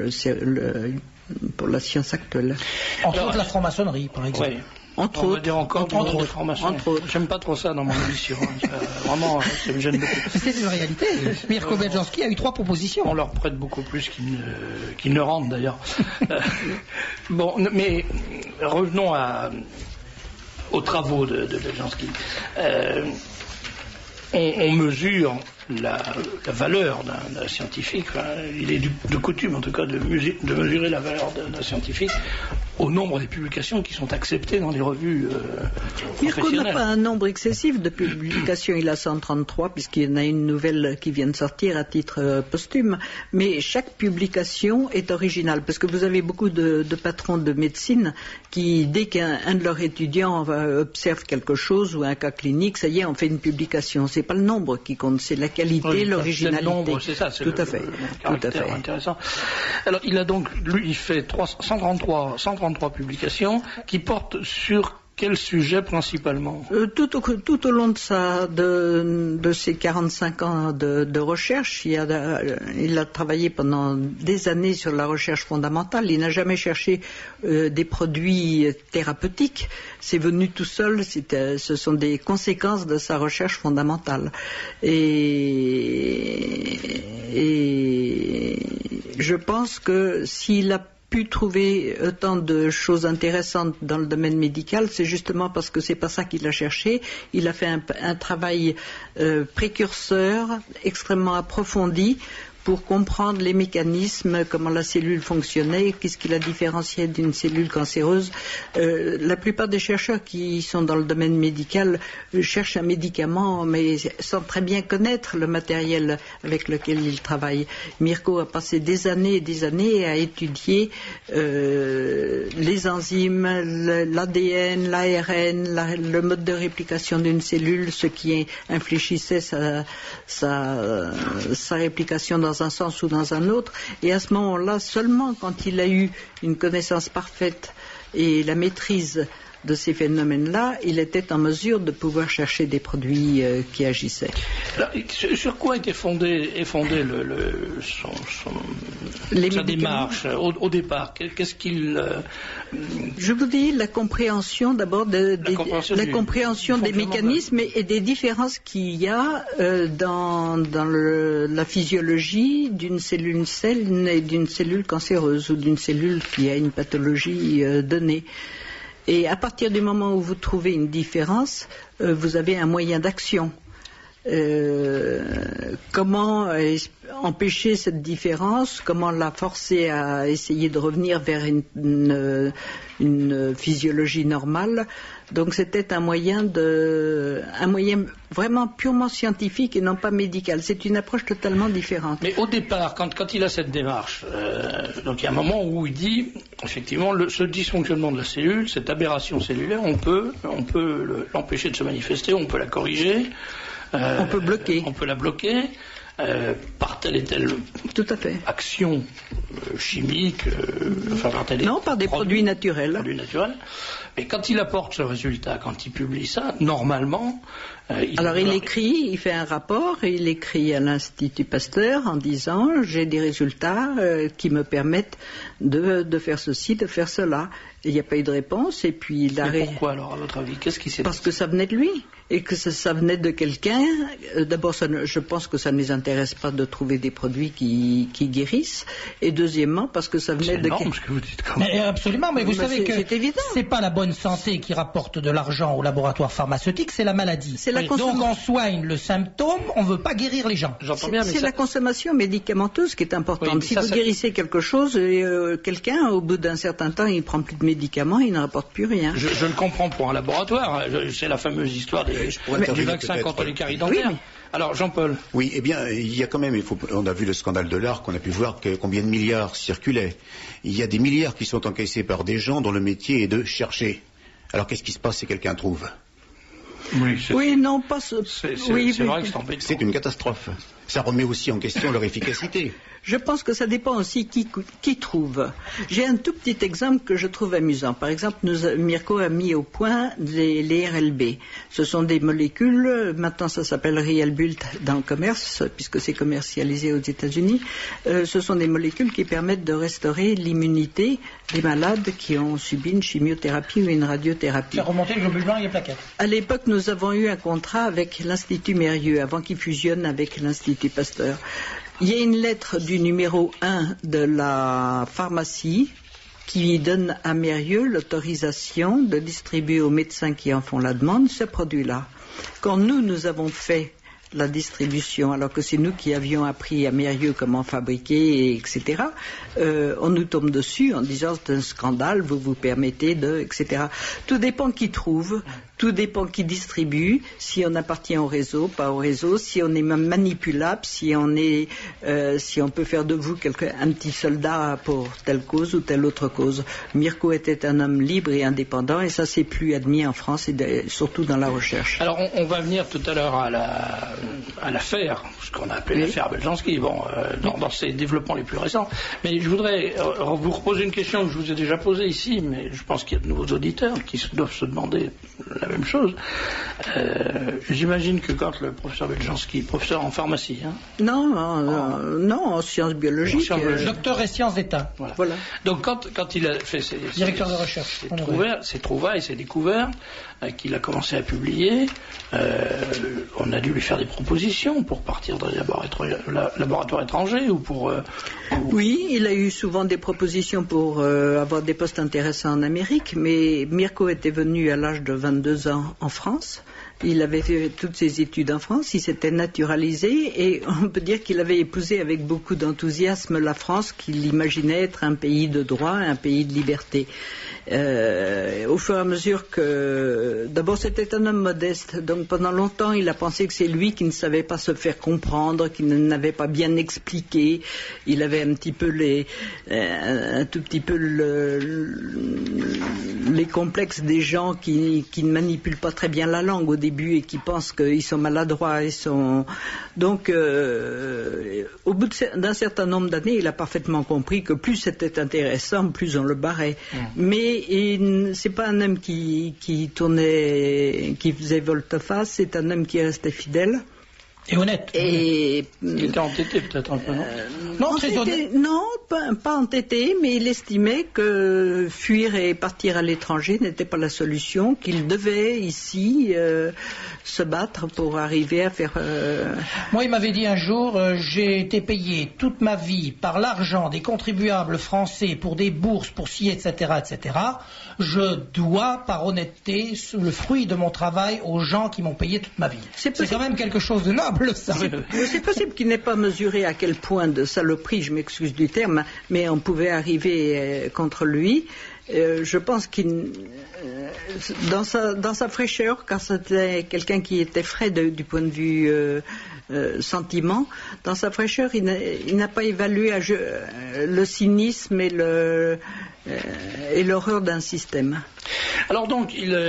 pour la science actuelle. Entre autres la franc-maçonnerie, par exemple. Oui. Entre autres. J'aime pas trop ça dans mon émission. Vraiment, ça me gêne beaucoup. C'est une réalité. Mirko Beljanski a eu 3 propositions. On leur prête beaucoup plus qu'ils ne rendent, d'ailleurs. Bon, mais revenons aux travaux de Beljanski. On mesure la valeur d'un scientifique. Il est de coutume, en tout cas, de mesurer la valeur d'un scientifique au nombre des publications qui sont acceptées dans les revues Mirko n'a pas un nombre excessif de publications. Il a 133, puisqu'il y en a une nouvelle qui vient de sortir à titre posthume. Mais chaque publication est originale, parce que vous avez beaucoup de patrons de médecine qui, dès qu'un de leurs étudiants observe quelque chose ou un cas clinique, ça y est, on fait une publication. C'est pas le nombre qui compte, c'est la qualité, l'originalité. C'est ça, c'est tout à fait. Intéressant. Alors, il a donc, lui, il fait 133 publications qui portent sur quel sujet principalement? Tout au long de ses 45 ans de recherche, il a travaillé pendant des années sur la recherche fondamentale. Il n'a jamais cherché des produits thérapeutiques. C'est venu tout seul. Ce sont des conséquences de sa recherche fondamentale. Et je pense que s'il a pu trouver autant de choses intéressantes dans le domaine médical, c'est justement parce que c'est pas ça qu'il a cherché. Il a fait un travail précurseur extrêmement approfondi pour comprendre les mécanismes, comment la cellule fonctionnait, qu'est-ce qui la différenciait d'une cellule cancéreuse. La plupart des chercheurs qui sont dans le domaine médical cherchent un médicament, mais sans très bien connaître le matériel avec lequel ils travaillent. Mirko a passé des années et des années à étudier les enzymes, l'ADN, l'ARN, le mode de réplication d'une cellule, ce qui infléchissait sa réplication dans un sens ou dans un autre, et à ce moment-là, seulement quand il a eu une connaissance parfaite et la maîtrise de ces phénomènes-là, il était en mesure de pouvoir chercher des produits qui agissaient. Alors, sur quoi était fondée sa démarche au départ? Qu'est-ce qu'il... Je vous dis la compréhension d'abord des mécanismes et des différences qu'il y a dans la physiologie d'une cellule saine et d'une cellule cancéreuse ou d'une cellule qui a une pathologie donnée. Et à partir du moment où vous trouvez une différence, vous avez un moyen d'action. Comment empêcher cette différence? Comment la forcer à essayer de revenir vers une physiologie normale? Donc c'était un moyen vraiment purement scientifique et non pas médical. C'est une approche totalement différente. Mais au départ, quand il a cette démarche, donc il y a un moment où il dit, effectivement, ce dysfonctionnement de la cellule, cette aberration cellulaire, on peut l'empêcher de se manifester, on peut la corriger. On peut bloquer. On peut la bloquer par telle et telle action chimique, par des produits naturels. Et quand il apporte ce résultat, quand il publie ça, normalement... il fait un rapport, et il écrit à l'Institut Pasteur en disant « J'ai des résultats qui me permettent de faire ceci, de faire cela ». Il n'y a pas eu de réponse, et puis il a... Mais pourquoi alors, à votre avis? Qu'est-ce qui s'est passé? Parce que ça venait de lui, et que ça venait de quelqu'un. D'abord, je pense que ça ne les intéresse pas de trouver des produits qui guérissent, et deuxièmement, parce que ça venait de quelqu'un... ce que vous dites quand même. Mais absolument, mais vous savez que c'est pas la bonne santé qui rapporte de l'argent au laboratoire pharmaceutique, c'est la maladie. Donc on soigne le symptôme, on ne veut pas guérir les gens. J'entends bien, mais c'est la consommation médicamenteuse qui est importante. Oui, si vous guérissez quelque chose, quelqu'un, au bout d'un certain temps, il ne prend plus de médicaments, il ne rapporte plus rien. Je le comprends pour un laboratoire. C'est la fameuse histoire du vaccin contre les caries dentaires. Oui, alors, Jean-Paul. Oui, eh bien, il y a quand même, on a vu le scandale de l'ARC, on a pu voir combien de milliards circulaient. Il y a des milliards qui sont encaissés par des gens dont le métier est de chercher. Alors, qu'est-ce qui se passe si quelqu'un trouve? C'est vrai que c'est embêtant. C'est une catastrophe. Ça remet aussi en question leur efficacité. Je pense que ça dépend aussi qui trouve. J'ai un tout petit exemple que je trouve amusant. Par exemple, Mirko a mis au point les RLB. Ce sont des molécules, maintenant ça s'appelle Rialbult dans le commerce, puisque c'est commercialisé aux États-Unis. Ce sont des molécules qui permettent de restaurer l'immunité des malades qui ont subi une chimiothérapie ou une radiothérapie. Faire remonter le globule blanc et les plaquettes. À l'époque, nous avons eu un contrat avec l'Institut Mérieux, avant qu'il fusionne avec l'Institut Pasteur. Il y a une lettre du numéro 1 de la pharmacie qui donne à Mérieux l'autorisation de distribuer aux médecins qui en font la demande ce produit-là. Quand nous avons fait la distribution, alors que c'est nous qui avions appris à Mérieux comment fabriquer, etc., on nous tombe dessus en disant c'est un scandale, vous vous permettez de, etc. Tout dépend qui trouve, tout dépend qui distribue, si on appartient au réseau, pas au réseau, si on est manipulable, si on peut faire de vous un petit soldat pour telle cause ou telle autre cause. Mirko était un homme libre et indépendant, et ça c'est plus admis en France, et surtout dans la recherche. Alors on va venir tout à l'heure à à l'affaire, ce qu'on a appelé l'affaire Beljanski, dans ses développements les plus récents. Mais je voudrais vous reposer une question que je vous ai déjà posée ici, mais je pense qu'il y a de nouveaux auditeurs qui doivent se demander la même chose. J'imagine que quand le professeur Beljanski, professeur en pharmacie, non, en sciences biologiques, docteur et sciences d'État. Voilà. Donc quand il a fait directeur de recherche, ses trouvailles, ses découvertes, qu'il a commencé à publier, on a dû lui faire des propositions pour partir dans les laboratoires étrangers ou pour... Oui, il a eu souvent des propositions pour avoir des postes intéressants en Amérique, mais Mirko était venu à l'âge de 22 ans en France. Il avait fait toutes ses études en France, il s'était naturalisé et on peut dire qu'il avait épousé avec beaucoup d'enthousiasme la France qu'il imaginait être un pays de droit, un pays de liberté. Au fur et à mesure que... D'abord c'était un homme modeste, donc pendant longtemps il a pensé que c'est lui qui ne savait pas se faire comprendre, qui n'avait pas bien expliqué. Il avait un tout petit peu les complexes des gens qui ne manipulent pas très bien la langue au début et qui pensent qu'ils sont maladroits. Donc au bout d'un certain nombre d'années il a parfaitement compris que plus c'était intéressant, plus on le barrait. Mais c'est pas un homme qui faisait volte-face, c'est un homme qui restait fidèle. Et honnête. Il était entêté peut-être un peu, non? Non, très honnête. Non, pas entêté, mais il estimait que fuir et partir à l'étranger n'était pas la solution, qu'il devait ici se battre pour arriver à faire... Moi, il m'avait dit un jour, j'ai été payé toute ma vie par l'argent des contribuables français pour des bourses, pour ci, etc., etc. Je dois, par honnêteté, le fruit de mon travail aux gens qui m'ont payé toute ma vie. C'est quand même quelque chose de noble, ça. C'est possible qu'il n'ait pas mesuré à quel point de saloperie, je m'excuse du terme, mais on pouvait arriver contre lui. Je pense qu'il, dans sa fraîcheur, car c'était quelqu'un qui était frais du point de vue sentiment, dans sa fraîcheur, il n'a pas évalué le cynisme et l'horreur d'un système. Alors donc,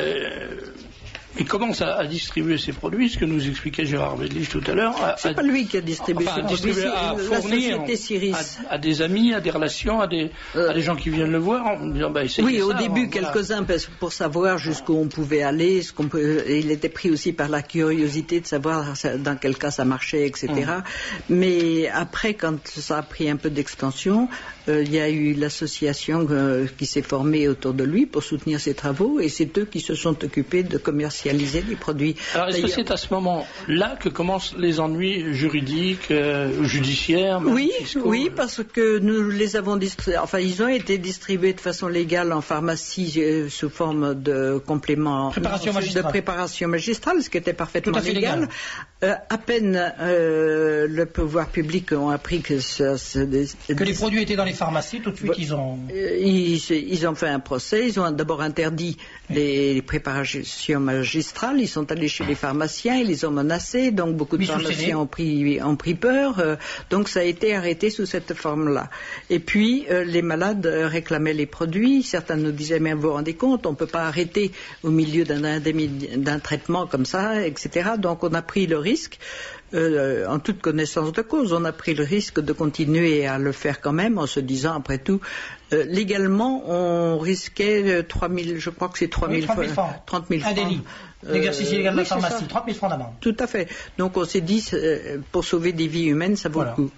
il commence à distribuer ses produits, ce que nous expliquait Gérard Wedlich tout à l'heure. C'est pas lui qui a distribué ses produits, c'est la société Ciris. À des amis, à des relations, à des gens qui viennent le voir en disant oui, au début, quelques-uns pour savoir jusqu'où on pouvait aller, il était pris aussi par la curiosité de savoir dans quel cas ça marchait, etc. Mais après, quand ça a pris un peu d'extension, il y a eu l'association qui s'est formée autour de lui pour soutenir ses travaux et c'est eux qui se sont occupés de commercialiser les produits. Alors est-ce que c'est à ce moment-là que commencent les ennuis juridiques, judiciaires, Oui, parce que nous les avons distribués, ils ont été distribués de façon légale en pharmacie sous forme de complément de préparation magistrale, ce qui était parfaitement légal. À peine le pouvoir public ont appris que les produits étaient dans les pharmacies, tout de suite ils ont fait un procès, ils ont d'abord interdit les préparations magistrales, ils sont allés chez les pharmaciens, ils les ont menacés, donc beaucoup de pharmaciens ont pris peur, donc ça a été arrêté sous cette forme-là. Et puis les malades réclamaient les produits, certains nous disaient mais vous vous rendez compte, on ne peut pas arrêter au milieu d'un traitement comme ça, etc. Donc on a pris le risque, en toute connaissance de cause, on a pris le risque de continuer à le faire quand même en se disant après tout, légalement on risquait 3 000, je crois que c'est 30 000 francs. Un délit. L'exercice illégal de la pharmacie, 30 000 francs d'amende. Tout à fait. Donc on s'est dit, pour sauver des vies humaines, ça vaut le coup.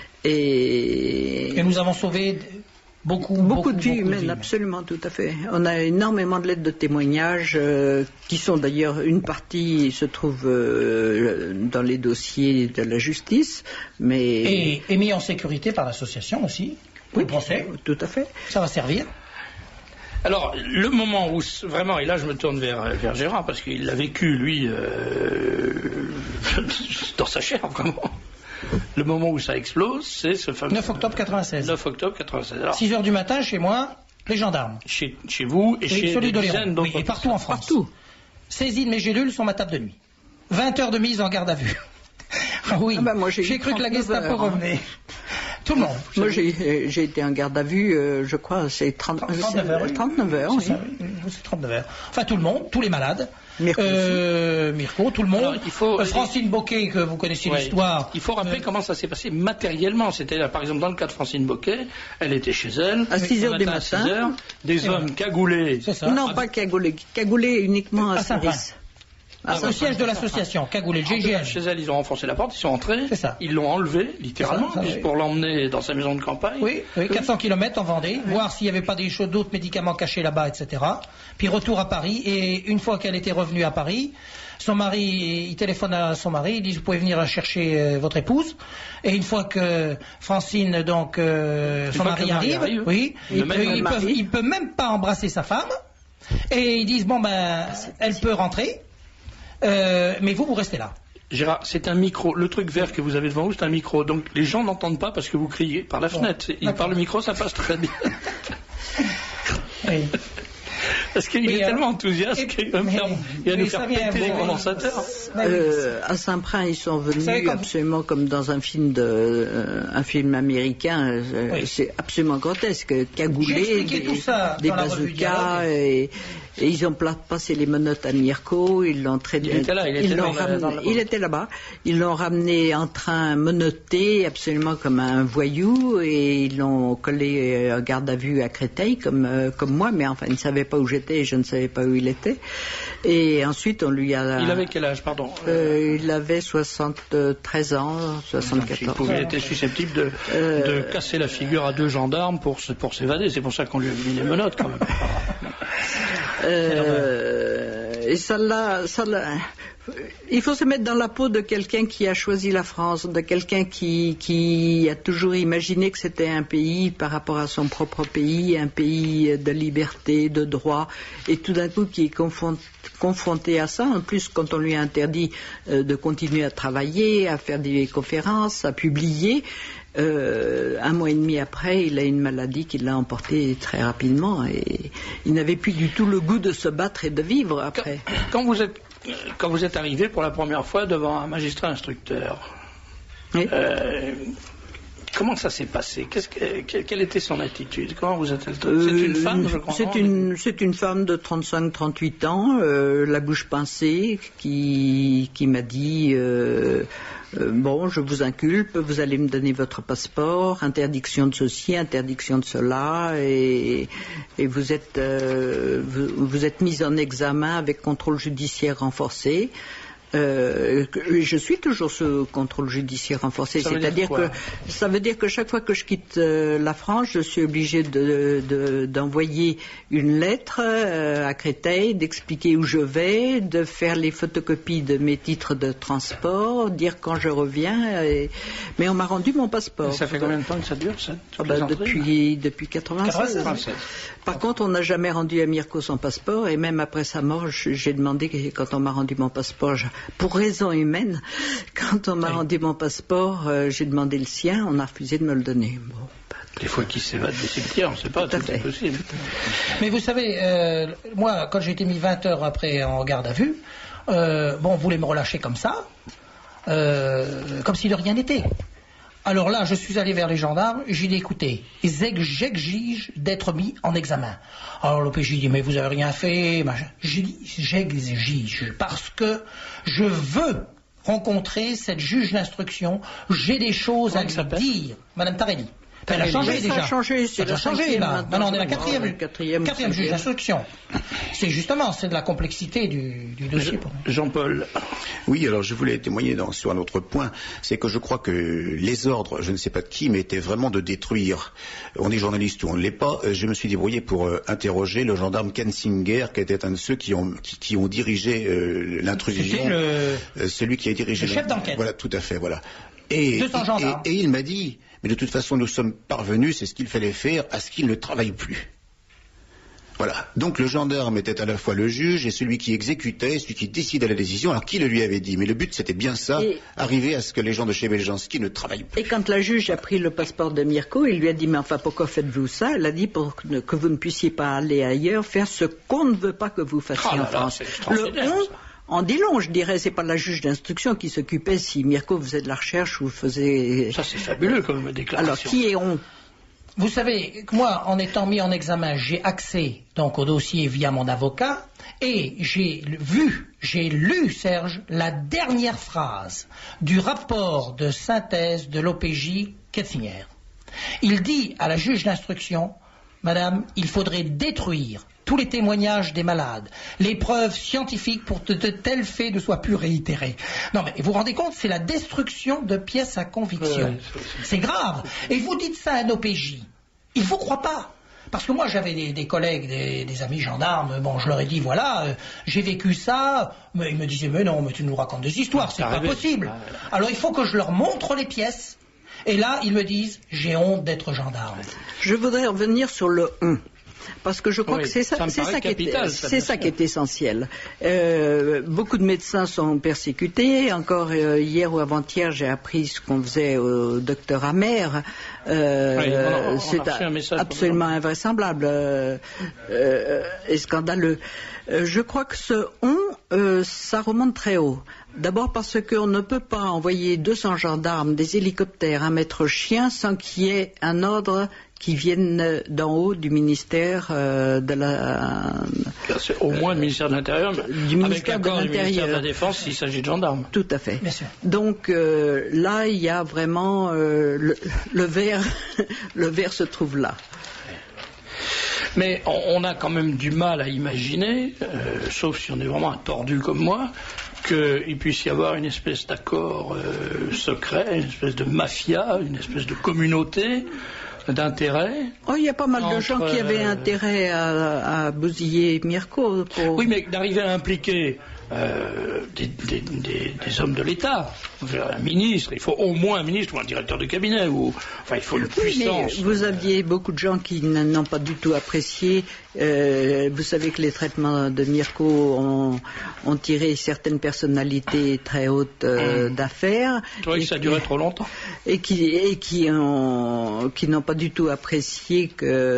Et nous avons sauvé beaucoup de vies humaines, absolument, tout à fait. On a énormément de lettres de témoignages qui sont d'ailleurs, une partie se trouve dans les dossiers de la justice, mais... Et mis en sécurité par l'association aussi. Oui, tout à fait. Ça va servir. Alors, le moment où vraiment, et là je me tourne vers Gérard, parce qu'il l'a vécu, lui, dans sa chair, vraiment. Le moment où ça explose, c'est ce fameux... 9 octobre 96. 9 octobre 96. Alors, 6 heures du matin, chez moi, les gendarmes. Chez vous et chez des dizaines d'autres. Oui, et partout en France. Partout. Saisie de mes gélules sur ma table de nuit. 20 heures de mise en garde à vue. Oui, moi, j'ai cru que la Gestapo revenait. Tout le monde. Moi, j'ai été en garde à vue, je crois, c'est 39 heures. 39 heures, oui. C'est 39 heures. Enfin, tout le monde, tous les malades. Mirko, tout le monde. Alors, il faut, Francine Bocquet, que vous connaissez l'histoire. Il faut rappeler comment ça s'est passé matériellement. C'était là, par exemple, dans le cas de Francine Bocquet, elle était chez elle. À 6h du matin. 6 heures, des hommes cagoulés. C'est ça. Non, pas cagoulés. Cagoulés uniquement à Saint-Brice. Au siège de l'association, cagoulé, le GGL. Chez elle, ils ont renforcé la porte, ils sont entrés. C'est ça. Ils l'ont enlevé, littéralement, pour l'emmener dans sa maison de campagne. Oui, 400 km en Vendée, voir s'il n'y avait pas d'autres médicaments cachés là-bas, etc. Puis retour à Paris, et une fois qu'elle était revenue à Paris, son mari, il téléphone à son mari, il dit, vous pouvez venir chercher votre épouse. Et une fois que Francine, donc, son mari arrive, oui, il peut même pas embrasser sa femme. Et ils disent, bon ben, elle peut rentrer. Mais vous restez là. Gérard, c'est un micro. Le truc vert que vous avez devant vous, c'est un micro. Donc les gens n'entendent pas parce que vous criez par la fenêtre. Par le micro, ça passe très bien. Oui. Parce qu'il est tellement enthousiaste qu'il va nous faire péter les condensateurs. À Saint-Prin, ils sont venus absolument comme dans un film américain. C'est absolument grotesque. Cagoulés, des bazookas, et ils ont passé les menottes à Mirko. Ils l'ont traîné. Il était là-bas. Ils l'ont ramené en train menotté, absolument comme un voyou, et ils l'ont collé en garde à vue à Créteil, comme moi, mais enfin, il ne savait pas où j'étais. Et je ne savais pas où il était. Et ensuite, on lui a... Il avait quel âge, pardon Il avait 73 ans, 74 ans. Il pouvait être susceptible de casser la figure à 2 gendarmes pour s'évader. C'est pour ça qu'on lui a mis les menottes, quand même. Et ça l'a... Il faut se mettre dans la peau de quelqu'un qui a choisi la France, de quelqu'un qui a toujours imaginé que c'était un pays par rapport à son propre pays, un pays de liberté, de droit, et tout d'un coup qui est confronté à ça. En plus, quand on lui a interdit de continuer à travailler, à faire des conférences, à publier, 1 mois et demi après, il a une maladie qui l'a emporté très rapidement, et il n'avait plus du tout le goût de se battre et de vivre après. Quand vous êtes arrivé pour la première fois devant un magistrat instructeur, oui. Comment ça s'est passé? Quelle était son attitude? Comment vous êtes C'est une femme, je crois. C'est une femme de 35-38 ans, la bouche pincée, qui m'a dit bon, je vous inculpe, vous allez me donner votre passeport, interdiction de ceci, interdiction de cela, et vous êtes mise en examen avec contrôle judiciaire renforcé. Je suis toujours sous contrôle judiciaire renforcé, c'est-à-dire que ça veut dire que chaque fois que je quitte la France, je suis obligé d'envoyer une lettre à Créteil, d'expliquer où je vais, de faire les photocopies de mes titres de transport, dire quand je reviens, mais on m'a rendu mon passeport. Et ça fait combien de temps que ça dure, ça? Depuis 96. Par contre, on n'a jamais rendu à Mirko son passeport, et même après sa mort, j'ai demandé, quand on m'a rendu mon passeport, pour raison humaine, quand on m'a rendu mon passeport, j'ai demandé le sien, on a refusé de me le donner. Bon, des fois qu'ils s'évadent des cimetières, on ne sait pas, tout est possible. Mais vous savez, moi, quand j'ai été mis 20 heures après en garde à vue, on voulait me relâcher comme ça, comme si de rien n'était. Alors là, je suis allé vers les gendarmes, j'ai dit, écoutez, j'exige d'être mis en examen. Alors l'OPJ dit, mais vous avez rien fait, machin. J'ai dit, j'exige, parce que je veux rencontrer cette juge d'instruction, j'ai des choses à lui dire. Madame Tarelli. Elle a changé déjà. Ça a changé, c'est la changé là. Maintenant on est la quatrième juge d'instruction. C'est de la complexité du dossier. Jean-Paul. Oui, alors je voulais témoigner sur un autre point, c'est que je crois que les ordres, je ne sais pas de qui, mais étaient vraiment de détruire. On est journaliste ou on ne l'est pas. Je me suis débrouillé pour interroger le gendarme Kensinger, qui était un de ceux qui ont dirigé l'intrusion. Celui qui a dirigé le chef d'enquête. Voilà, tout à fait, voilà. Et il m'a dit, mais de toute façon nous sommes parvenus, c'est ce qu'il fallait faire, à ce qu'il ne travaille plus. Voilà. Donc le gendarme était à la fois le juge et celui qui exécutait, celui qui décidait la décision. Alors qui le lui avait dit? Mais le but c'était bien ça, arriver à ce que les gens de chez Beljanski ne travaillent plus. Et quand la juge a pris le passeport de Mirko, il lui a dit, mais enfin pourquoi faites-vous ça? Elle a dit, pour que vous ne puissiez pas aller ailleurs, faire ce qu'on ne veut pas que vous fassiez en France. Le 11, en dit long, je dirais, c'est pas la juge d'instruction qui s'occupait si Mirko faisait de la recherche ou faisait... Ça c'est fabuleux comme déclaration. Alors qui est on? Vous savez, moi, en étant mis en examen, j'ai accès donc au dossier via mon avocat et j'ai lu, Serge, la dernière phrase du rapport de synthèse de l'OPJ Ketzinger. Il dit à la juge d'instruction, Madame, il faudrait détruire tous les témoignages des malades, les preuves scientifiques pour que de tels faits ne soient plus réitérés. Non mais vous vous rendez compte, c'est la destruction de pièces à conviction. C'est grave. Et vous dites ça à un OPJ. Il ne vous croit pas. Parce que moi j'avais des collègues, des amis gendarmes, bon je leur ai dit voilà, j'ai vécu ça, mais ils me disaient mais non, mais tu nous racontes des histoires, c'est pas possible. Alors il faut que je leur montre les pièces. Et là, ils me disent, j'ai honte d'être gendarme. Je voudrais revenir sur le « on ». Parce que je crois que c'est ça qui est essentiel. Beaucoup de médecins sont persécutés. Encore hier ou avant-hier, j'ai appris ce qu'on faisait au docteur Amer. C'est absolument invraisemblable et scandaleux. Je crois que ce « on », ça remonte très haut. D'abord parce qu'on ne peut pas envoyer 200 gendarmes, des hélicoptères, un maître chien sans qu'il y ait un ordre qui vienne d'en haut du ministère de la... C'est au moins le ministère de l'Intérieur, du ministère de l'Intérieur. Du ministère de la Défense s'il s'agit de gendarmes. Tout à fait. Bien sûr. Donc là, il y a vraiment... le verre se trouve là. Mais on a quand même du mal à imaginer, sauf si on est vraiment un tordu comme moi, qu'il puisse y avoir une espèce d'accord secret, une espèce de mafia, une espèce de communauté d'intérêt. Oh, il y a pas mal de gens qui avaient intérêt à bousiller Mirko. Oui, mais d'arriver à impliquer des hommes de l'État, un ministre, il faut au moins un ministre ou un directeur de cabinet, il faut une puissance. Mais vous aviez beaucoup de gens qui n'ont pas du tout apprécié. Vous savez que les traitements de Mirko ont tiré certaines personnalités très hautes d'affaires. Tu trouvais que ça durait trop longtemps. Et qui n'ont pas du tout apprécié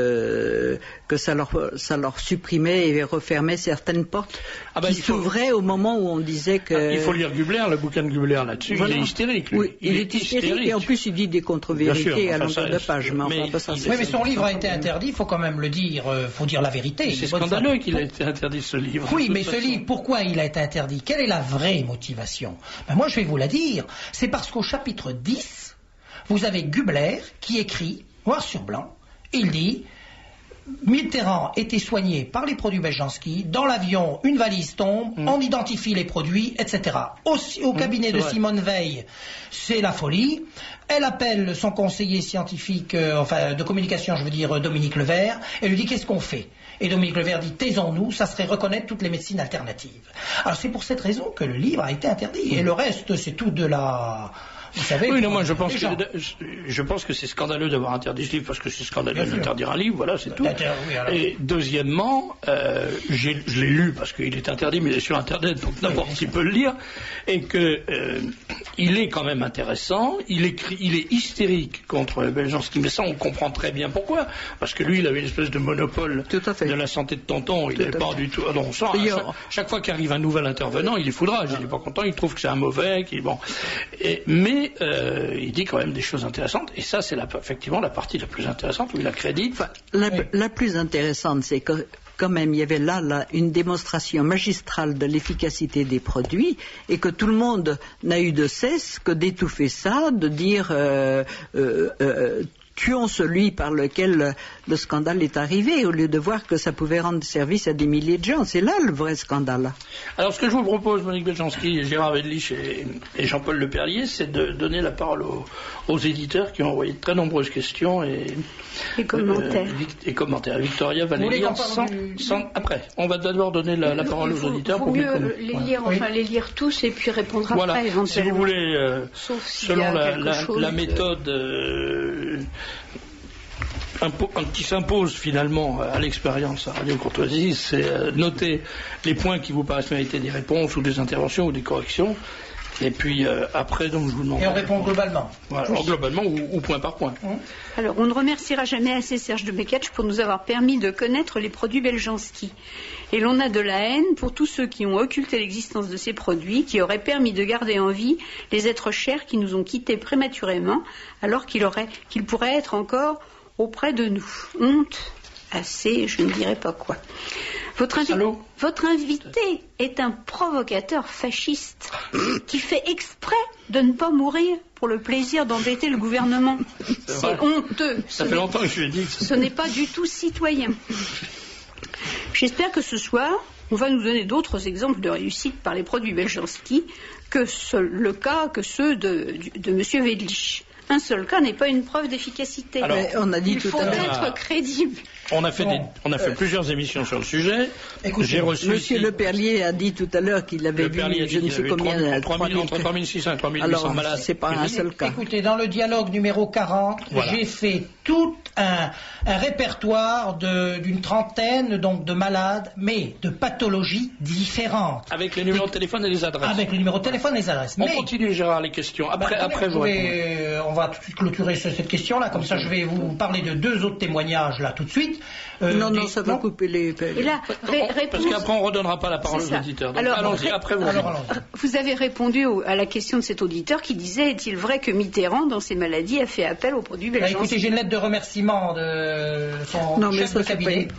que ça leur supprimait et refermait certaines portes qui s'ouvraient au moment où on disait que... Il faut lire Gubler, le bouquin de Gubler là-dessus, voilà. Il est hystérique. Lui. Oui, il est hystérique et en plus il dit des contre-vérités à longueur de page. Mais son livre a été interdit, il faut quand même le dire, faut dire la vérité. C'est scandaleux qu'il ait été interdit ce livre. Oui, mais ce livre, pourquoi il a été interdit? Quelle est la vraie motivation? Moi je vais vous la dire, c'est parce qu'au chapitre 10, vous avez Gubler qui écrit, noir sur blanc, il dit... Mitterrand était soigné par les produits Beljanski, dans l'avion une valise tombe, on identifie les produits, etc. Au cabinet de Simone Veil, c'est la folie. Elle appelle son conseiller scientifique, de communication, je veux dire Dominique Levert, et lui dit qu'est-ce qu'on fait? Et Dominique Levert dit taisons-nous, ça serait reconnaître toutes les médecines alternatives. Alors c'est pour cette raison que le livre a été interdit, et le reste c'est tout de la... Vous savez, oui, non, moi je pense que c'est scandaleux d'avoir interdit ce livre parce que c'est scandaleux d'interdire un livre, voilà, c'est tout. Et deuxièmement, je l'ai lu parce qu'il est interdit, mais il est sur Internet, donc n'importe qui peut le lire, et que il est quand même intéressant. Il est hystérique contre Beljanski, mais ça on comprend très bien pourquoi, parce que lui il avait une espèce de monopole de la santé de tonton, il n'est pas du tout. Non, chaque fois qu'arrive un nouvel intervenant, il est foudrage, il n'est pas content, il trouve que c'est un mauvais, mais il dit quand même des choses intéressantes, et ça c'est effectivement la partie la plus intéressante où il accrédite. La plus intéressante, c'est que quand même il y avait là une démonstration magistrale de l'efficacité des produits, et que tout le monde n'a eu de cesse que d'étouffer ça, de dire tuons celui par lequel le scandale est arrivé, au lieu de voir que ça pouvait rendre service à des milliers de gens. C'est là le vrai scandale. Alors ce que je vous propose, Monique Beljanski, Gérard Wedlich et Jean-Paul Leperlier, c'est de donner la parole aux éditeurs qui ont envoyé de très nombreuses questions et commentaires. Victoria va les lire après. On va d'abord donner la parole aux auditeurs. Pour mieux les lire tous et puis répondre après. Éventuellement. Si vous voulez, selon la méthode qui s'impose finalement à l'expérience à Radio Courtoisie, c'est noter les points qui vous paraissent mériter des réponses ou des interventions ou des corrections. Et puis après, donc je vous demande. Et on répond globalement. Voilà, globalement ou point par point. Alors, on ne remerciera jamais assez Serge de Beketch pour nous avoir permis de connaître les produits Beljanski. Et l'on a de la haine pour tous ceux qui ont occulté l'existence de ces produits, qui auraient permis de garder en vie les êtres chers qui nous ont quittés prématurément, alors qu'ils pourraient être encore auprès de nous. Honte, assez, je ne dirais pas quoi. Votre invité est un provocateur fasciste qui fait exprès de ne pas mourir pour le plaisir d'embêter le gouvernement. C'est honteux. Ça fait longtemps que je l'ai dit. Ce n'est pas du tout citoyen. J'espère que ce soir, on va nous donner d'autres exemples de réussite par les produits Beljanski que ceux de M. Wedlich. Un seul cas n'est pas une preuve d'efficacité. Alors, on a dit il faut être crédible. On a fait plusieurs émissions sur le sujet. J'ai reçu Monsieur Le Perlier a dit tout à l'heure qu'il avait vu je ne sais combien entre 3600 et 3800 malades. Alors, c'est pas un seul cas. Écoutez, dans le dialogue numéro 40, j'ai fait tout un répertoire d'une trentaine donc de malades, mais de pathologies différentes. Avec les numéros de téléphone et les adresses. Avec les numéros de téléphone et les adresses. On continue, Gérard, les questions. Après vous répondez. On va tout de suite clôturer cette question-là, comme ça je vais vous parler de deux autres témoignages là tout de suite. Ça va couper les... Et là, parce qu'après on ne redonnera pas la parole aux auditeurs. Alors, allons-y, après vous. Vous avez répondu à la question de cet auditeur qui disait, est-il vrai que Mitterrand, dans ses maladies, a fait appel aux produits Beljanski? Écoutez, j'ai une lettre de remerciement de son chef de cabinet.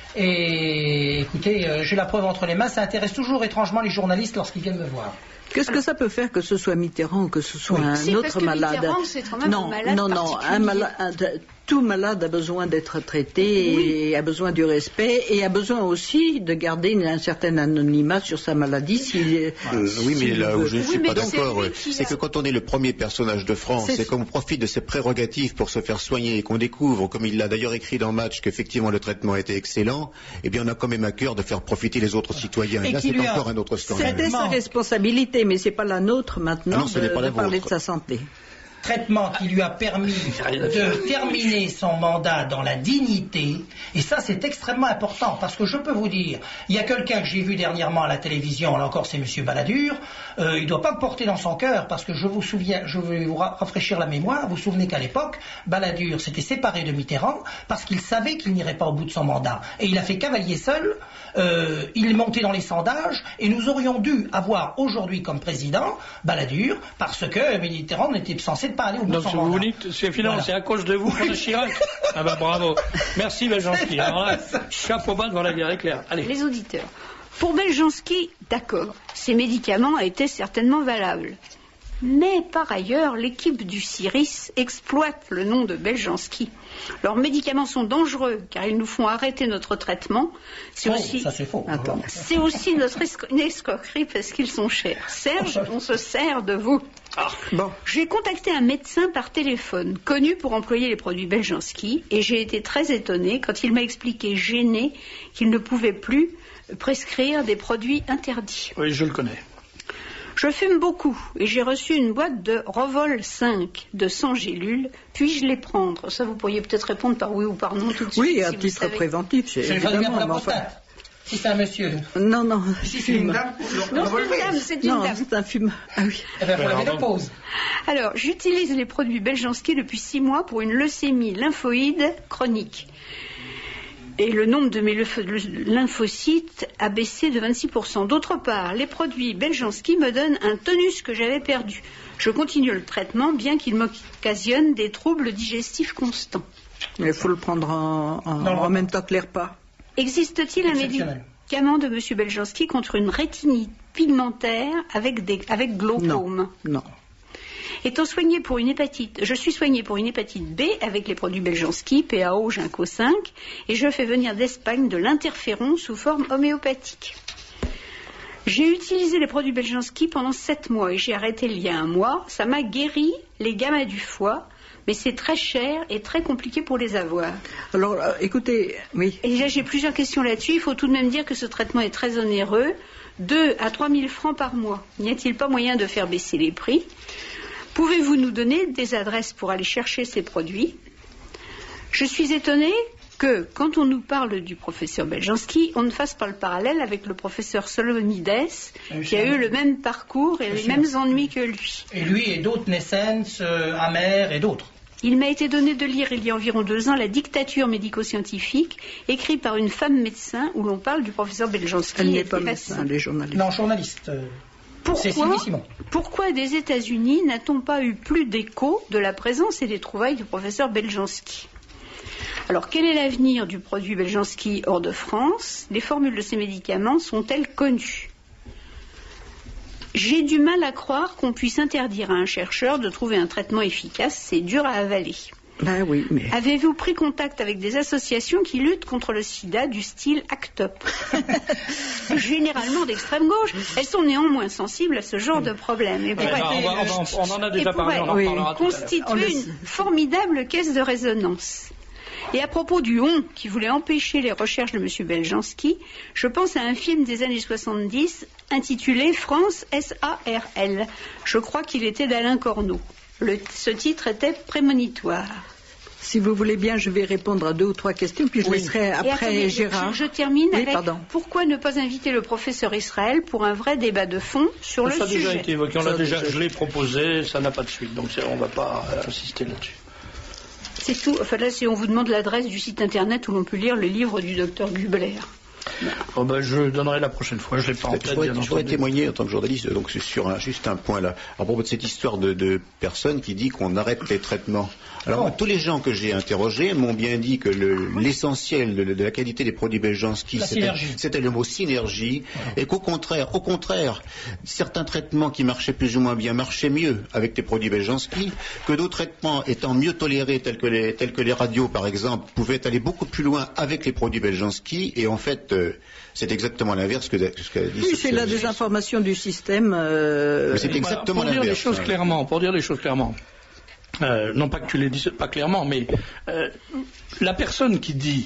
Et écoutez, j'ai la preuve entre les mains, ça intéresse toujours étrangement les journalistes lorsqu'ils viennent me voir. Qu'est-ce que ça peut faire que ce soit Mitterrand ou que ce soit un autre malade? Mitterrand, c'est quand même un malade tout malade a besoin d'être traité et a besoin du respect et a besoin aussi de garder un certain anonymat sur sa maladie oui, mais là où je ne suis pas d'accord, c'est que quand on est le premier personnage de France et qu'on profite de ses prérogatives pour se faire soigner et qu'on découvre, comme il l'a d'ailleurs écrit dans Match, qu'effectivement le traitement était excellent, eh bien on a quand même à cœur de faire profiter les autres citoyens. Et là c'est encore un autre scandale. C'était sa responsabilité, mais c'est pas la nôtre maintenant de parler de sa santé. Traitement qui lui a permis de terminer son mandat dans la dignité, et ça c'est extrêmement important, parce que je peux vous dire, il y a quelqu'un que j'ai vu dernièrement à la télévision, là encore c'est M. Balladur, il ne doit pas me porter dans son cœur, parce que je vais vous rafraîchir la mémoire, vous vous souvenez qu'à l'époque, Balladur s'était séparé de Mitterrand, parce qu'il savait qu'il n'irait pas au bout de son mandat, et il a fait cavalier seul, il est monté dans les sondages, et nous aurions dû avoir aujourd'hui comme président Balladur, parce que Mitterrand n'était censé pas aller au bout de son mandat. Vous dites, c'est à cause de vous, François Chirac. Ah ben bravo. Merci Beljanski. Alors là, chapeau bas devant la guerre éclair. Allez. Les auditeurs. Pour Beljanski, d'accord, ces médicaments étaient certainement valables. Mais par ailleurs, l'équipe du CIRIS exploite le nom de Beljanski. Leurs médicaments sont dangereux car ils nous font arrêter notre traitement. Ça c'est faux. C'est aussi notre escroquerie parce qu'ils sont chers. Serge, on se sert de vous. J'ai contacté un médecin par téléphone, connu pour employer les produits Beljanski, et j'ai été très étonnée quand il m'a expliqué, gêné, qu'il ne pouvait plus prescrire des produits interdits. Oui, je le connais. Je fume beaucoup et j'ai reçu une boîte de Rovol 5 de 100 gélules. Puis-je les prendre? Ça, vous pourriez peut-être répondre par oui ou par non tout de suite. Oui, à titre préventif. C'est évidemment la prostate. Si c'est un monsieur. Non. Si c'est une dame. Non, c'est une dame, c'est une dame. C'est un fumeur. Ah oui. Eh bien, pour la ménopause. Alors, j'utilise les produits Beljanski depuis 6 mois pour une leucémie lymphoïde chronique. Et le nombre de mes lymphocytes a baissé de 26%. D'autre part, les produits Beljanski me donnent un tonus que j'avais perdu. Je continue le traitement, bien qu'il m'occasionne des troubles digestifs constants. Il faut le prendre en même temps que les repas. Existe-t-il un médicament de M. Beljanski contre une rétinite pigmentaire avec glaucome? Non. Je suis soignée pour une hépatite B avec les produits Beljanski, PAO, Ginkgo 5, et je fais venir d'Espagne de l'interféron sous forme homéopathique. J'ai utilisé les produits Beljanski pendant 7 mois et j'ai arrêté il y a 1 mois. Ça m'a guéri les gammas du foie, mais c'est très cher et très compliqué pour les avoir. Alors, écoutez, oui. Et là, j'ai plusieurs questions là-dessus. Il faut tout de même dire que ce traitement est très onéreux, 2 à 3 000 francs par mois. N'y a-t-il pas moyen de faire baisser les prix? Pouvez-vous nous donner des adresses pour aller chercher ces produits? Je suis étonnée que, quand on nous parle du professeur Beljanski, on ne fasse pas le parallèle avec le professeur Solonides, qui a eu le même parcours et les mêmes ennuis que lui. Et lui et d'autres, Nessens, Amer et d'autres. Il m'a été donné de lire il y a environ 2 ans La dictature médico-scientifique, écrit par une femme médecin, où l'on parle du professeur Beljanski. Elle n'est pas médecin, elle est journaliste. Non, journaliste. Pourquoi des États-Unis n'a-t-on pas eu plus d'écho de la présence et des trouvailles du professeur Beljanski? Alors, quel est l'avenir du produit Beljanski hors de France? Les formules de ces médicaments sont-elles connues? J'ai du mal à croire qu'on puisse interdire à un chercheur de trouver un traitement efficace. C'est dur à avaler. Ben oui, mais... Avez-vous pris contact avec des associations qui luttent contre le sida du style ACT UP? Généralement d'extrême gauche. Elles sont néanmoins sensibles à ce genre de problème. Et on en a déjà parlé, on en reparlera tout à l'heure. Constituer une formidable caisse de résonance. Et à propos du on qui voulait empêcher les recherches de M. Beljanski, je pense à un film des années 70 intitulé France SARL. Je crois qu'il était d'Alain Corneau. Ce titre était prémonitoire. Si vous voulez bien, je vais répondre à 2 ou 3 questions, puis je laisserai après Gérard. Je termine avec pourquoi ne pas inviter le professeur Israël pour un vrai débat de fond sur le sujet. Ça a déjà été évoqué, je l'ai proposé, ça n'a pas de suite, donc on ne va pas insister là-dessus. C'est tout. Enfin là, on vous demande l'adresse du site internet où l'on peut lire le livre du docteur Gubler. Oh ben, je donnerai la prochaine fois, je ne l'ai pas en tête. Je voudrais témoigner en tant que journaliste, donc sur juste un point là, à propos de cette histoire de personne qui dit qu'on arrête les traitements. Alors tous les gens que j'ai interrogés m'ont bien dit que l'essentiel de la qualité des produits Beljanski, c'était le mot synergie, et qu'au contraire, certains traitements qui marchaient plus ou moins bien marchaient mieux avec les produits Beljanski, que d'autres traitements étant mieux tolérés, tels que les radios par exemple, pouvaient aller beaucoup plus loin avec les produits Beljanski, et en fait c'est exactement l'inverse que qu'a dit. Oui, c'est la désinformation du système. Mais c'est exactement l'inverse. Pour dire les choses clairement. Non pas que tu les dises pas clairement, mais la personne qui dit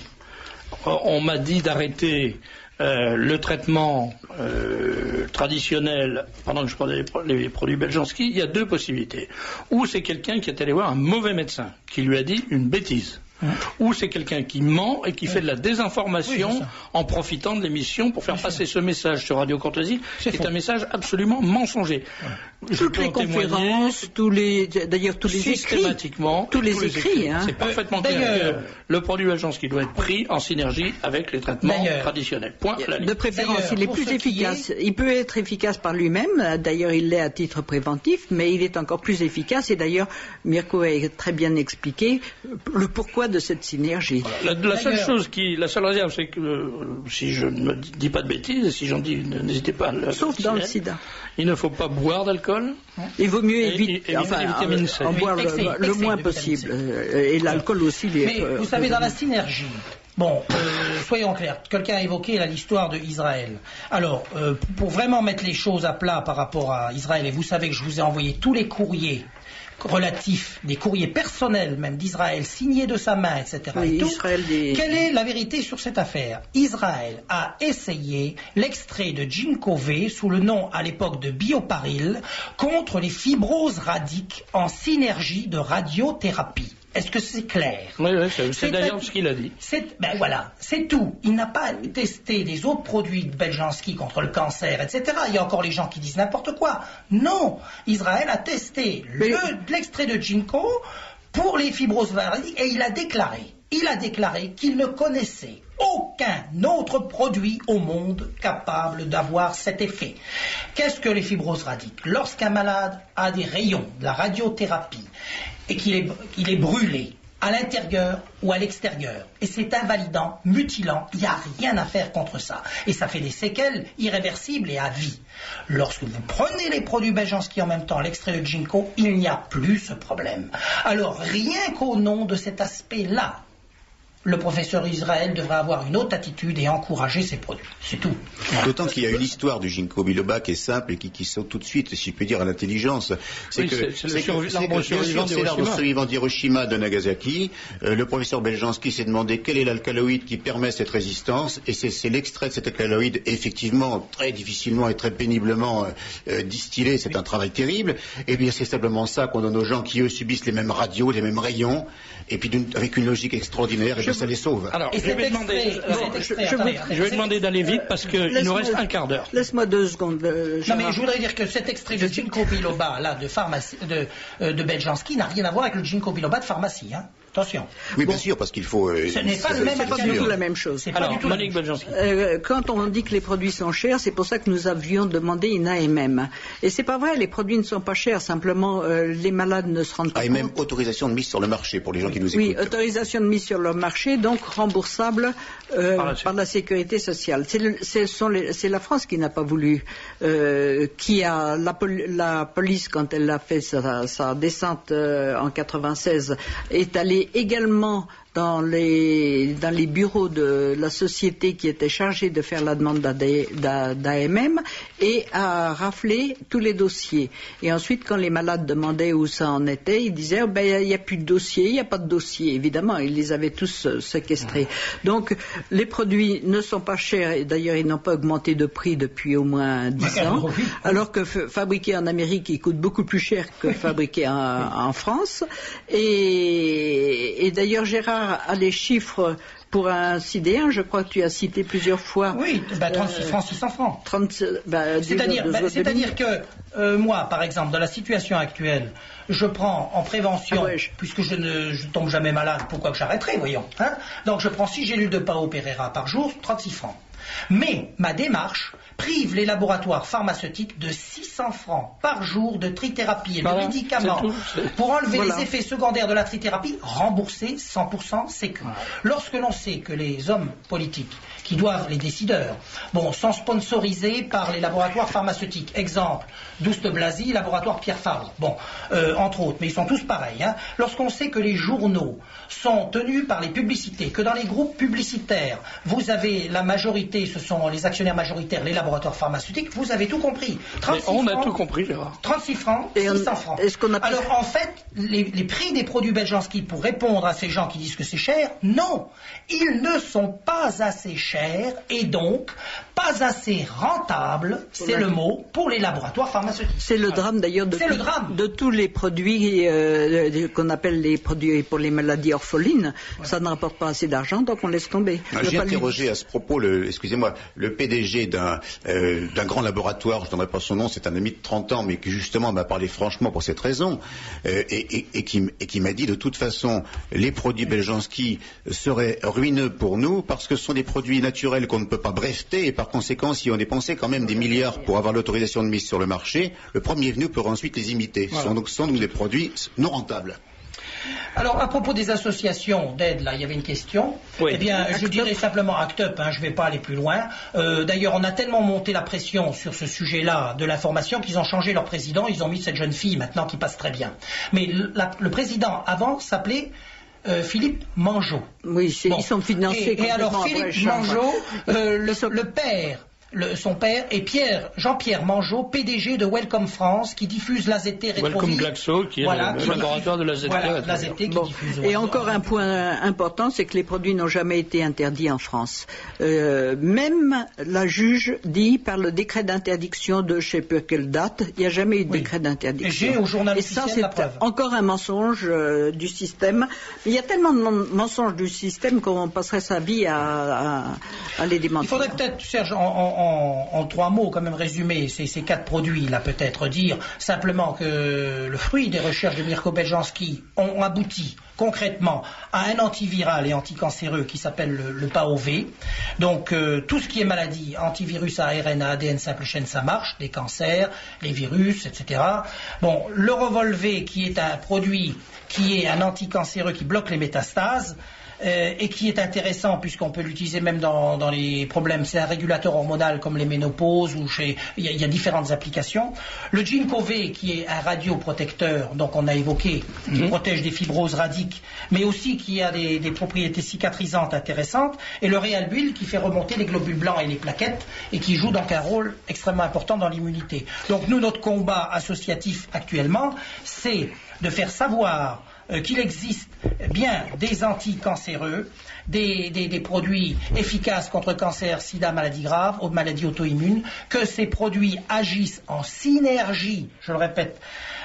on m'a dit d'arrêter le traitement traditionnel pendant que je prenais les produits Beljanski, il y a 2 possibilités. Ou c'est quelqu'un qui est allé voir un mauvais médecin qui lui a dit une bêtise. Ou c'est quelqu'un qui ment et qui fait de la désinformation en profitant de l'émission pour faire passer ce message sur Radio Courtoisie, qui est un message absolument mensonger. Toutes les conférences, tous les écrits. Systématiquement. Tous les écrits. C'est parfaitement clair que le produit Beljanski doit être pris en synergie avec les traitements traditionnels. Point. De préférence, il est plus efficace. Il peut être efficace par lui-même. D'ailleurs, il l'est à titre préventif, mais il est encore plus efficace. Et d'ailleurs, Mirko a très bien expliqué le pourquoi de cette synergie. La seule réserve, c'est que si je ne dis pas de bêtises, et si j'en dis, n'hésitez pas à le sauf dans le sida. Il ne faut pas boire d'alcool. Il vaut mieux éviter en boire le moins possible. Et l'alcool aussi. Mais vous savez, dans la synergie, soyons clairs, quelqu'un a évoqué l'histoire de Israël. Alors, pour vraiment mettre les choses à plat par rapport à Israël, et vous savez que je vous ai envoyé tous les courriers relatifs, des courriers personnels même d'Israël, signés de sa main, etc. Oui, Quelle est la vérité sur cette affaire? Israël a essayé l'extrait de ginkgo V sous le nom à l'époque de bioparil contre les fibroses radiques en synergie de radiothérapie. Est-ce que c'est clair? Oui, c'est d'ailleurs ce qu'il a dit. Voilà, c'est tout. Il n'a pas testé des autres produits de Beljanski contre le cancer, etc. Il y a encore les gens qui disent n'importe quoi. Non, Israël a testé l'extrait de ginkgo pour les fibroses radiques et il a déclaré qu'il ne connaissait aucun autre produit au monde capable d'avoir cet effet. Qu'est-ce que les fibroses radiques? Lorsqu'un malade a des rayons, de la radiothérapie, et qu'il est brûlé à l'intérieur ou à l'extérieur, et c'est invalidant, mutilant, il n'y a rien à faire contre ça. Et ça fait des séquelles irréversibles et à vie. Lorsque vous prenez les produits Beljanski en même temps, l'extrait de ginkgo, il n'y a plus ce problème. Alors, rien qu'au nom de cet aspect-là, le professeur Israël devrait avoir une autre attitude et encourager ses produits. C'est tout. D'autant qu'il y a une histoire du ginkgo biloba qui est simple et qui saute tout de suite, si je peux dire, à l'intelligence. C'est l'arbre survivant d'Hiroshima, de Nagasaki. Le professeur Beljanski s'est demandé quel est l'alcaloïde qui permet cette résistance, et c'est l'extrait de cet alcaloïde, effectivement, très difficilement et très péniblement distillé. C'est un travail terrible. Et bien, c'est simplement ça qu'on donne aux gens qui, eux, subissent les mêmes radios, les mêmes rayons, et puis avec une logique extraordinaire. Ça les sauve. Alors, je vais demander d'aller vite parce qu'il nous reste un quart d'heure. Laisse-moi 2 secondes. Non, mais je voudrais dire que cet extrait de ginkgo biloba là, de Beljanski n'a rien à voir avec le ginkgo biloba de pharmacie. Hein. Attention. Oui, bien sûr, parce qu'il faut... Ce n'est pas le même pas du tout la même chose. Alors, Monique Beljanski. Quand on dit que les produits sont chers, c'est pour ça que nous avions demandé une AMM. Et c'est pas vrai, les produits ne sont pas chers, simplement les malades ne se rendent pas compte. AMM, autorisation de mise sur le marché, pour les gens qui nous écoutent. Oui, autorisation de mise sur le marché. marché, donc remboursables par la sécurité sociale. C'est la France qui n'a pas voulu, qui a la police, quand elle a fait sa descente en 96, est allée également dans les bureaux de la société qui était chargée de faire la demande d'AMM et a raflé tous les dossiers. Et ensuite, quand les malades demandaient où ça en était, ils disaient il n'y a plus de dossier, il n'y a pas de dossier. Évidemment, ils les avaient tous séquestrés. Donc, les produits ne sont pas chers, et d'ailleurs, ils n'ont pas augmenté de prix depuis au moins 10 ans, alors que fabriqués en Amérique, ils coûtent beaucoup plus cher que fabriqués en France. Et d'ailleurs, Gérard a les chiffres pour un sidéen, je crois que tu as cité plusieurs fois. Oui, 36 francs, 600 francs. C'est-à-dire que moi, par exemple, dans la situation actuelle, je prends en prévention, puisque je ne tombe jamais malade, pourquoi que j'arrêterai, voyons. Hein, donc je prends 6 gélules de Pao Pereira par jour, 36 francs. Mais ma démarche prive les laboratoires pharmaceutiques de 600 francs par jour de trithérapie et de médicaments pour enlever les effets secondaires de la trithérapie, remboursés 100% sécu. Lorsque l'on sait que les hommes politiques, qui doivent, les décideurs, sont sponsorisés par les laboratoires pharmaceutiques. Exemple, Douste Blazy, laboratoire Pierre Fabre. Entre autres, mais ils sont tous pareils. Hein. Lorsqu'on sait que les journaux sont tenus par les publicités, que dans les groupes publicitaires, vous avez la majorité, ce sont les actionnaires majoritaires, les laboratoires pharmaceutiques, vous avez tout compris. On a tout compris, Gérard. 36 francs, 600 francs. Alors en fait, les prix des produits Beljanski, pour répondre à ces gens qui disent que c'est cher, non, ils ne sont pas assez chers et donc pas assez rentables, c'est le mot, pour les laboratoires pharmaceutiques. C'est le drame d'ailleurs de tous les produits qu'on appelle les produits pour les maladies orphelines. Ça ne rapporte pas assez d'argent, donc on laisse tomber. J'ai interrogé à ce propos, le PDG d'un grand laboratoire, je ne donnerai pas son nom, c'est un ami de 30 ans, mais qui justement m'a parlé franchement pour cette raison, et qui m'a dit de toute façon, les produits Beljanski seraient ruineux pour nous parce que ce sont des produits naturels qu'on ne peut pas breveter, et par conséquent, si on dépensait quand même des milliards pour avoir l'autorisation de mise sur le marché, le premier venu pourra ensuite les imiter. Ce sont donc des produits non rentables. Alors, à propos des associations d'aide, là, il y avait une question. Oui. Eh bien, je dirais simplement ACT UP, je ne vais pas aller plus loin. D'ailleurs, on a tellement monté la pression sur ce sujet-là de l'information qu'ils ont changé leur président. Ils ont mis cette jeune fille maintenant qui passe très bien. Mais le président avant s'appelait Philippe Mangeot. Oui, ils sont financés. Et alors, Philippe Mangeot, le père. Son père est Jean-Pierre Mangeot, PDG de Wellcome France, qui diffuse l'AZT Rétrovie. Wellcome Glaxo, qui est le laboratoire de l'AZT. L'AZT qui diffuse. Et encore un point important, c'est que les produits n'ont jamais été interdits en France. Même la juge dit, par le décret d'interdiction de je ne sais plus quelle date, il n'y a jamais eu de décret d'interdiction. Et j'ai au journal officiel la preuve. Encore un mensonge du système. Il y a tellement de mensonges du système qu'on passerait sa vie à les démentir. Il faudrait peut-être, Serge, en 3 mots, quand même résumer ces 4 produits, là, peut-être dire simplement que le fruit des recherches de Mirko Beljanski ont abouti concrètement à un antiviral et anticancéreux qui s'appelle le PAOV. Donc tout ce qui est maladie, antivirus à ARN, à ADN simple chaîne, ça marche, les cancers, les virus, etc. Le Revolvé, qui est un produit qui est un anticancéreux qui bloque les métastases, et qui est intéressant puisqu'on peut l'utiliser même dans les problèmes, c'est un régulateur hormonal comme les ménopauses, ou il y a différentes applications. Le Ginkgo-V, qui est un radioprotecteur, donc on a évoqué, qui protège des fibroses radiques, mais aussi qui a des propriétés cicatrisantes intéressantes, et le Realbuil, qui fait remonter les globules blancs et les plaquettes, et qui joue donc un rôle extrêmement important dans l'immunité. Donc nous, notre combat associatif actuellement, c'est de faire savoir qu'il existe bien des anticancéreux, des produits efficaces contre cancer, sida, maladies graves, aux maladies auto-immunes, que ces produits agissent en synergie, je le répète,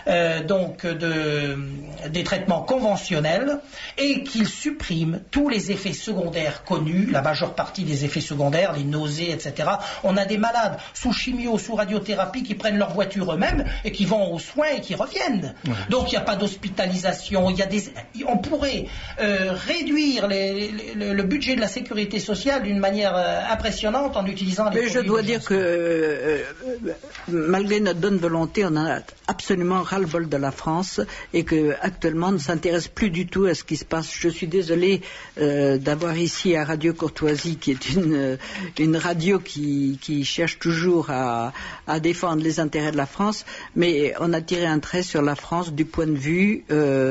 des traitements conventionnels, et qu'ils suppriment tous les effets secondaires connus, la majeure partie des effets secondaires, les nausées, etc. On a des malades sous chimio, sous radiothérapie qui prennent leur voiture eux-mêmes et qui vont aux soins et qui reviennent. Ouais. Donc il n'y a pas d'hospitalisation, on pourrait réduire le budget de la sécurité sociale d'une manière impressionnante en utilisant les produits. Mais je dois dire que malgré notre bonne volonté, on n'a absolument ras-le-bol de la France et que actuellement ne s'intéresse plus du tout à ce qui se passe. Je suis désolée d'avoir ici à Radio Courtoisie, qui est une radio qui cherche toujours à défendre les intérêts de la France, mais on a tiré un trait sur la France du point de vue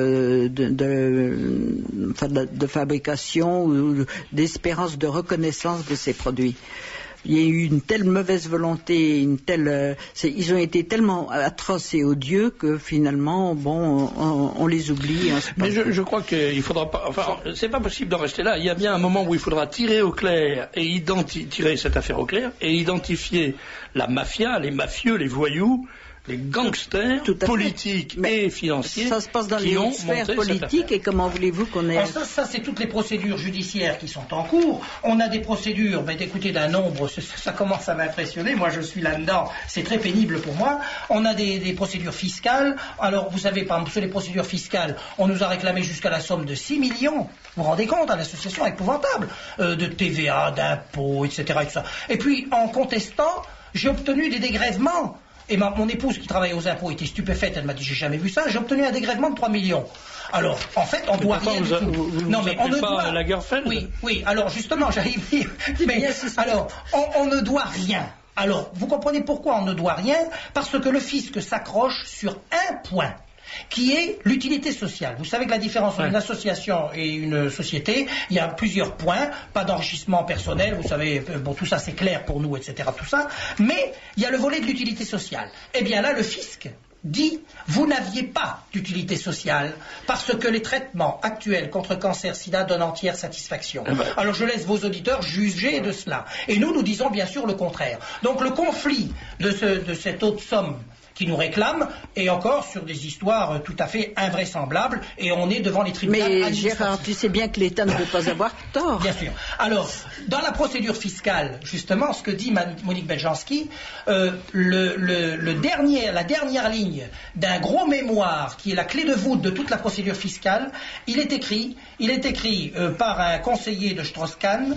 de fabrication ou d'espérance de reconnaissance de ces produits. Il y a eu une telle mauvaise volonté, ils ont été tellement atroces et odieux que finalement, on les oublie. Hein, mais je crois qu'il faudra pas. Enfin, c'est pas possible d'en rester là. Il y a bien un moment où il faudra tirer au clair et tirer cette affaire au clair et identifier la mafia, les mafieux, les voyous, les gangsters politiques et financiers. Ça se passe dans les sphères politiques et comment voulez-vous qu'on ait... Alors ça c'est toutes les procédures judiciaires qui sont en cours. On a des procédures, d'écouter d'un nombre, ça commence à m'impressionner, moi je suis là-dedans, c'est très pénible pour moi. On a des procédures fiscales. Alors vous savez, par exemple, sur les procédures fiscales, on nous a réclamé jusqu'à la somme de 6 millions. Vous vous rendez compte, l'association épouvantable, de TVA, d'impôts, etc. Et tout ça. Et puis en contestant, j'ai obtenu des dégrèvements. Et mon épouse qui travaillait aux impôts était stupéfaite, elle m'a dit j'ai jamais vu ça, j'ai obtenu un dégrèvement de 3 millions. Alors, en fait, on doit rien du tout. Non, mais on ne doit... la Lagerfeld. Oui, alors justement, j'arrive dire. Mais, alors, on ne doit rien. Alors, vous comprenez pourquoi on ne doit rien? Parce que le fisc s'accroche sur un point, qui est l'utilité sociale. Vous savez que la différence entre une association et une société, il y a plusieurs points, pas d'enrichissement personnel, vous savez, tout ça c'est clair pour nous, etc., tout ça, mais il y a le volet de l'utilité sociale. Eh bien là, le fisc dit, vous n'aviez pas d'utilité sociale, parce que les traitements actuels contre cancer, sida donnent entière satisfaction. Alors je laisse vos auditeurs juger de cela. Et nous disons bien sûr le contraire. Donc le conflit de cette haute somme qui nous réclament, et encore sur des histoires tout à fait invraisemblables, et on est devant les tribunaux administratifs. Mais Gérard, tu sais bien que l'État ne peut pas avoir tort. Bien sûr. Alors, dans la procédure fiscale, justement, ce que dit Monique Beljanski, la dernière ligne d'un gros mémoire, qui est la clé de voûte de toute la procédure fiscale, il est écrit par un conseiller de Strauss-Kahn,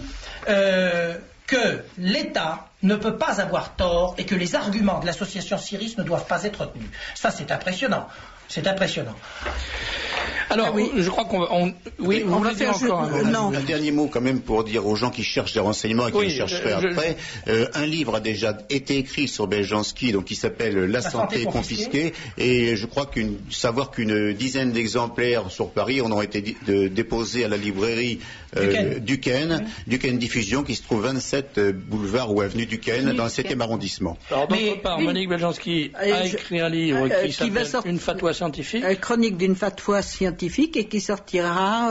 que l'État ne peut pas avoir tort et que les arguments de l'association Ciris ne doivent pas être tenus. Ça, c'est impressionnant. C'est impressionnant. Alors, je crois qu'on va... on va faire un dernier mot quand même pour dire aux gens qui cherchent des renseignements et qui les chercheraient après. Un livre a déjà été écrit sur Beljanski, donc qui s'appelle La santé confisquée. Et je crois savoir qu'une dizaine d'exemplaires sur Paris ont été déposés à la librairie Duquesne Diffusion, qui se trouve 27 boulevard ou avenue Duquesne, dans le 7e arrondissement. Alors, d'autre part, Monique Beljanski a écrit un livre qui s'appelle Une fatwa scientifique. Chronique d'une fatwa scientifique et qui sortira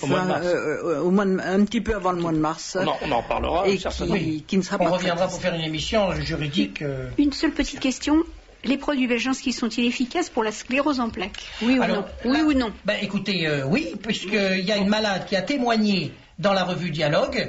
un petit peu avant le mois de mars. On en parlera. Et qui ne sera pas. On reviendra pour faire une émission juridique. Une seule petite question. Les produits Beljanski sont-ils efficaces pour la sclérose en plaques? Oui ou non? Écoutez, oui, puisqu'il y a une malade qui a témoigné dans la revue Dialogue.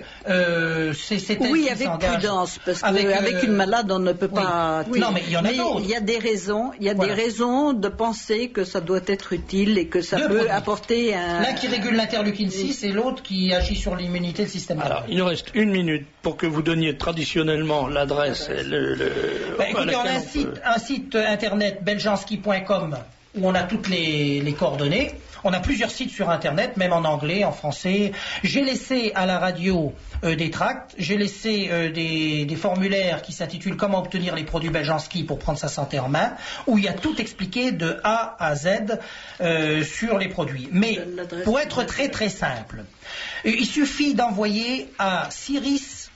Oui, avec prudence, parce qu'avec une malade, on ne peut pas... Non, mais il y en a d'autres. Il y a des raisons, des raisons de penser que ça doit être utile et que ça peut apporter un... L'un qui régule l'interleukine 6 et l'autre qui agit sur l'immunité du système. Alors, il nous reste 1 minute pour que vous donniez traditionnellement l'adresse. Écoutez, on a un site internet beljanski.com où on a toutes les coordonnées. On a plusieurs sites sur Internet, même en anglais, en français. J'ai laissé à la radio des tracts, j'ai laissé des formulaires qui s'intitulent « Comment obtenir les produits Beljanski pour prendre sa santé en main », où il y a tout expliqué de A à Z sur les produits. Mais pour être très très simple, il suffit d'envoyer à Ciris,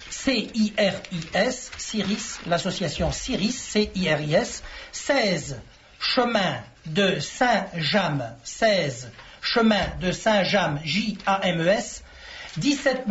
C-I-R-I-S, Ciris, l'association Ciris, C-I-R-I-S, 16 chemin de Saint-James, 16 chemin de Saint-James, J-A-M-E-S, 17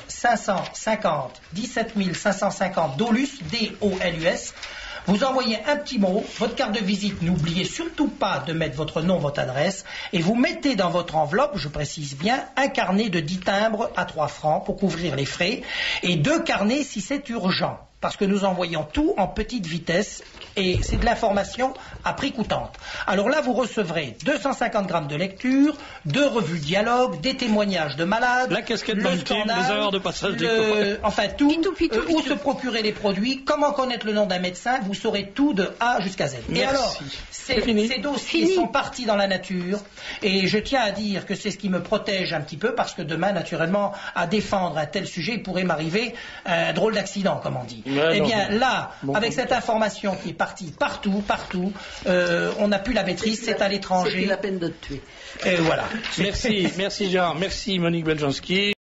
550 Dolus, D-O-L-U-S. Vous envoyez un petit mot, votre carte de visite, n'oubliez surtout pas de mettre votre nom, votre adresse, et vous mettez dans votre enveloppe, je précise bien, un carnet de 10 timbres à 3 francs pour couvrir les frais, et 2 carnets si c'est urgent. parce que nous envoyons tout en petite vitesse et c'est de l'information à prix coûtant. Alors là, vous recevrez 250 grammes de lecture, 2 revues dialogue, des témoignages de malades, la casquette le banquier, les heures de passage des copains. enfin tout, Pitou. où se procurer les produits, comment connaître le nom d'un médecin, vous saurez tout de A jusqu'à Z. Merci. Et alors, ces dossiers sont partis dans la nature et je tiens à dire que c'est ce qui me protège un petit peu parce que demain, naturellement, à défendre un tel sujet, il pourrait m'arriver un drôle d'accident, comme on dit. Ouais, eh bien, là, bon, avec cette information qui est partie partout, on n'a plus la maîtrise, c'est à l'étranger. C'est la peine de te tuer. Et voilà. Merci Jean, merci Monique Beljanski.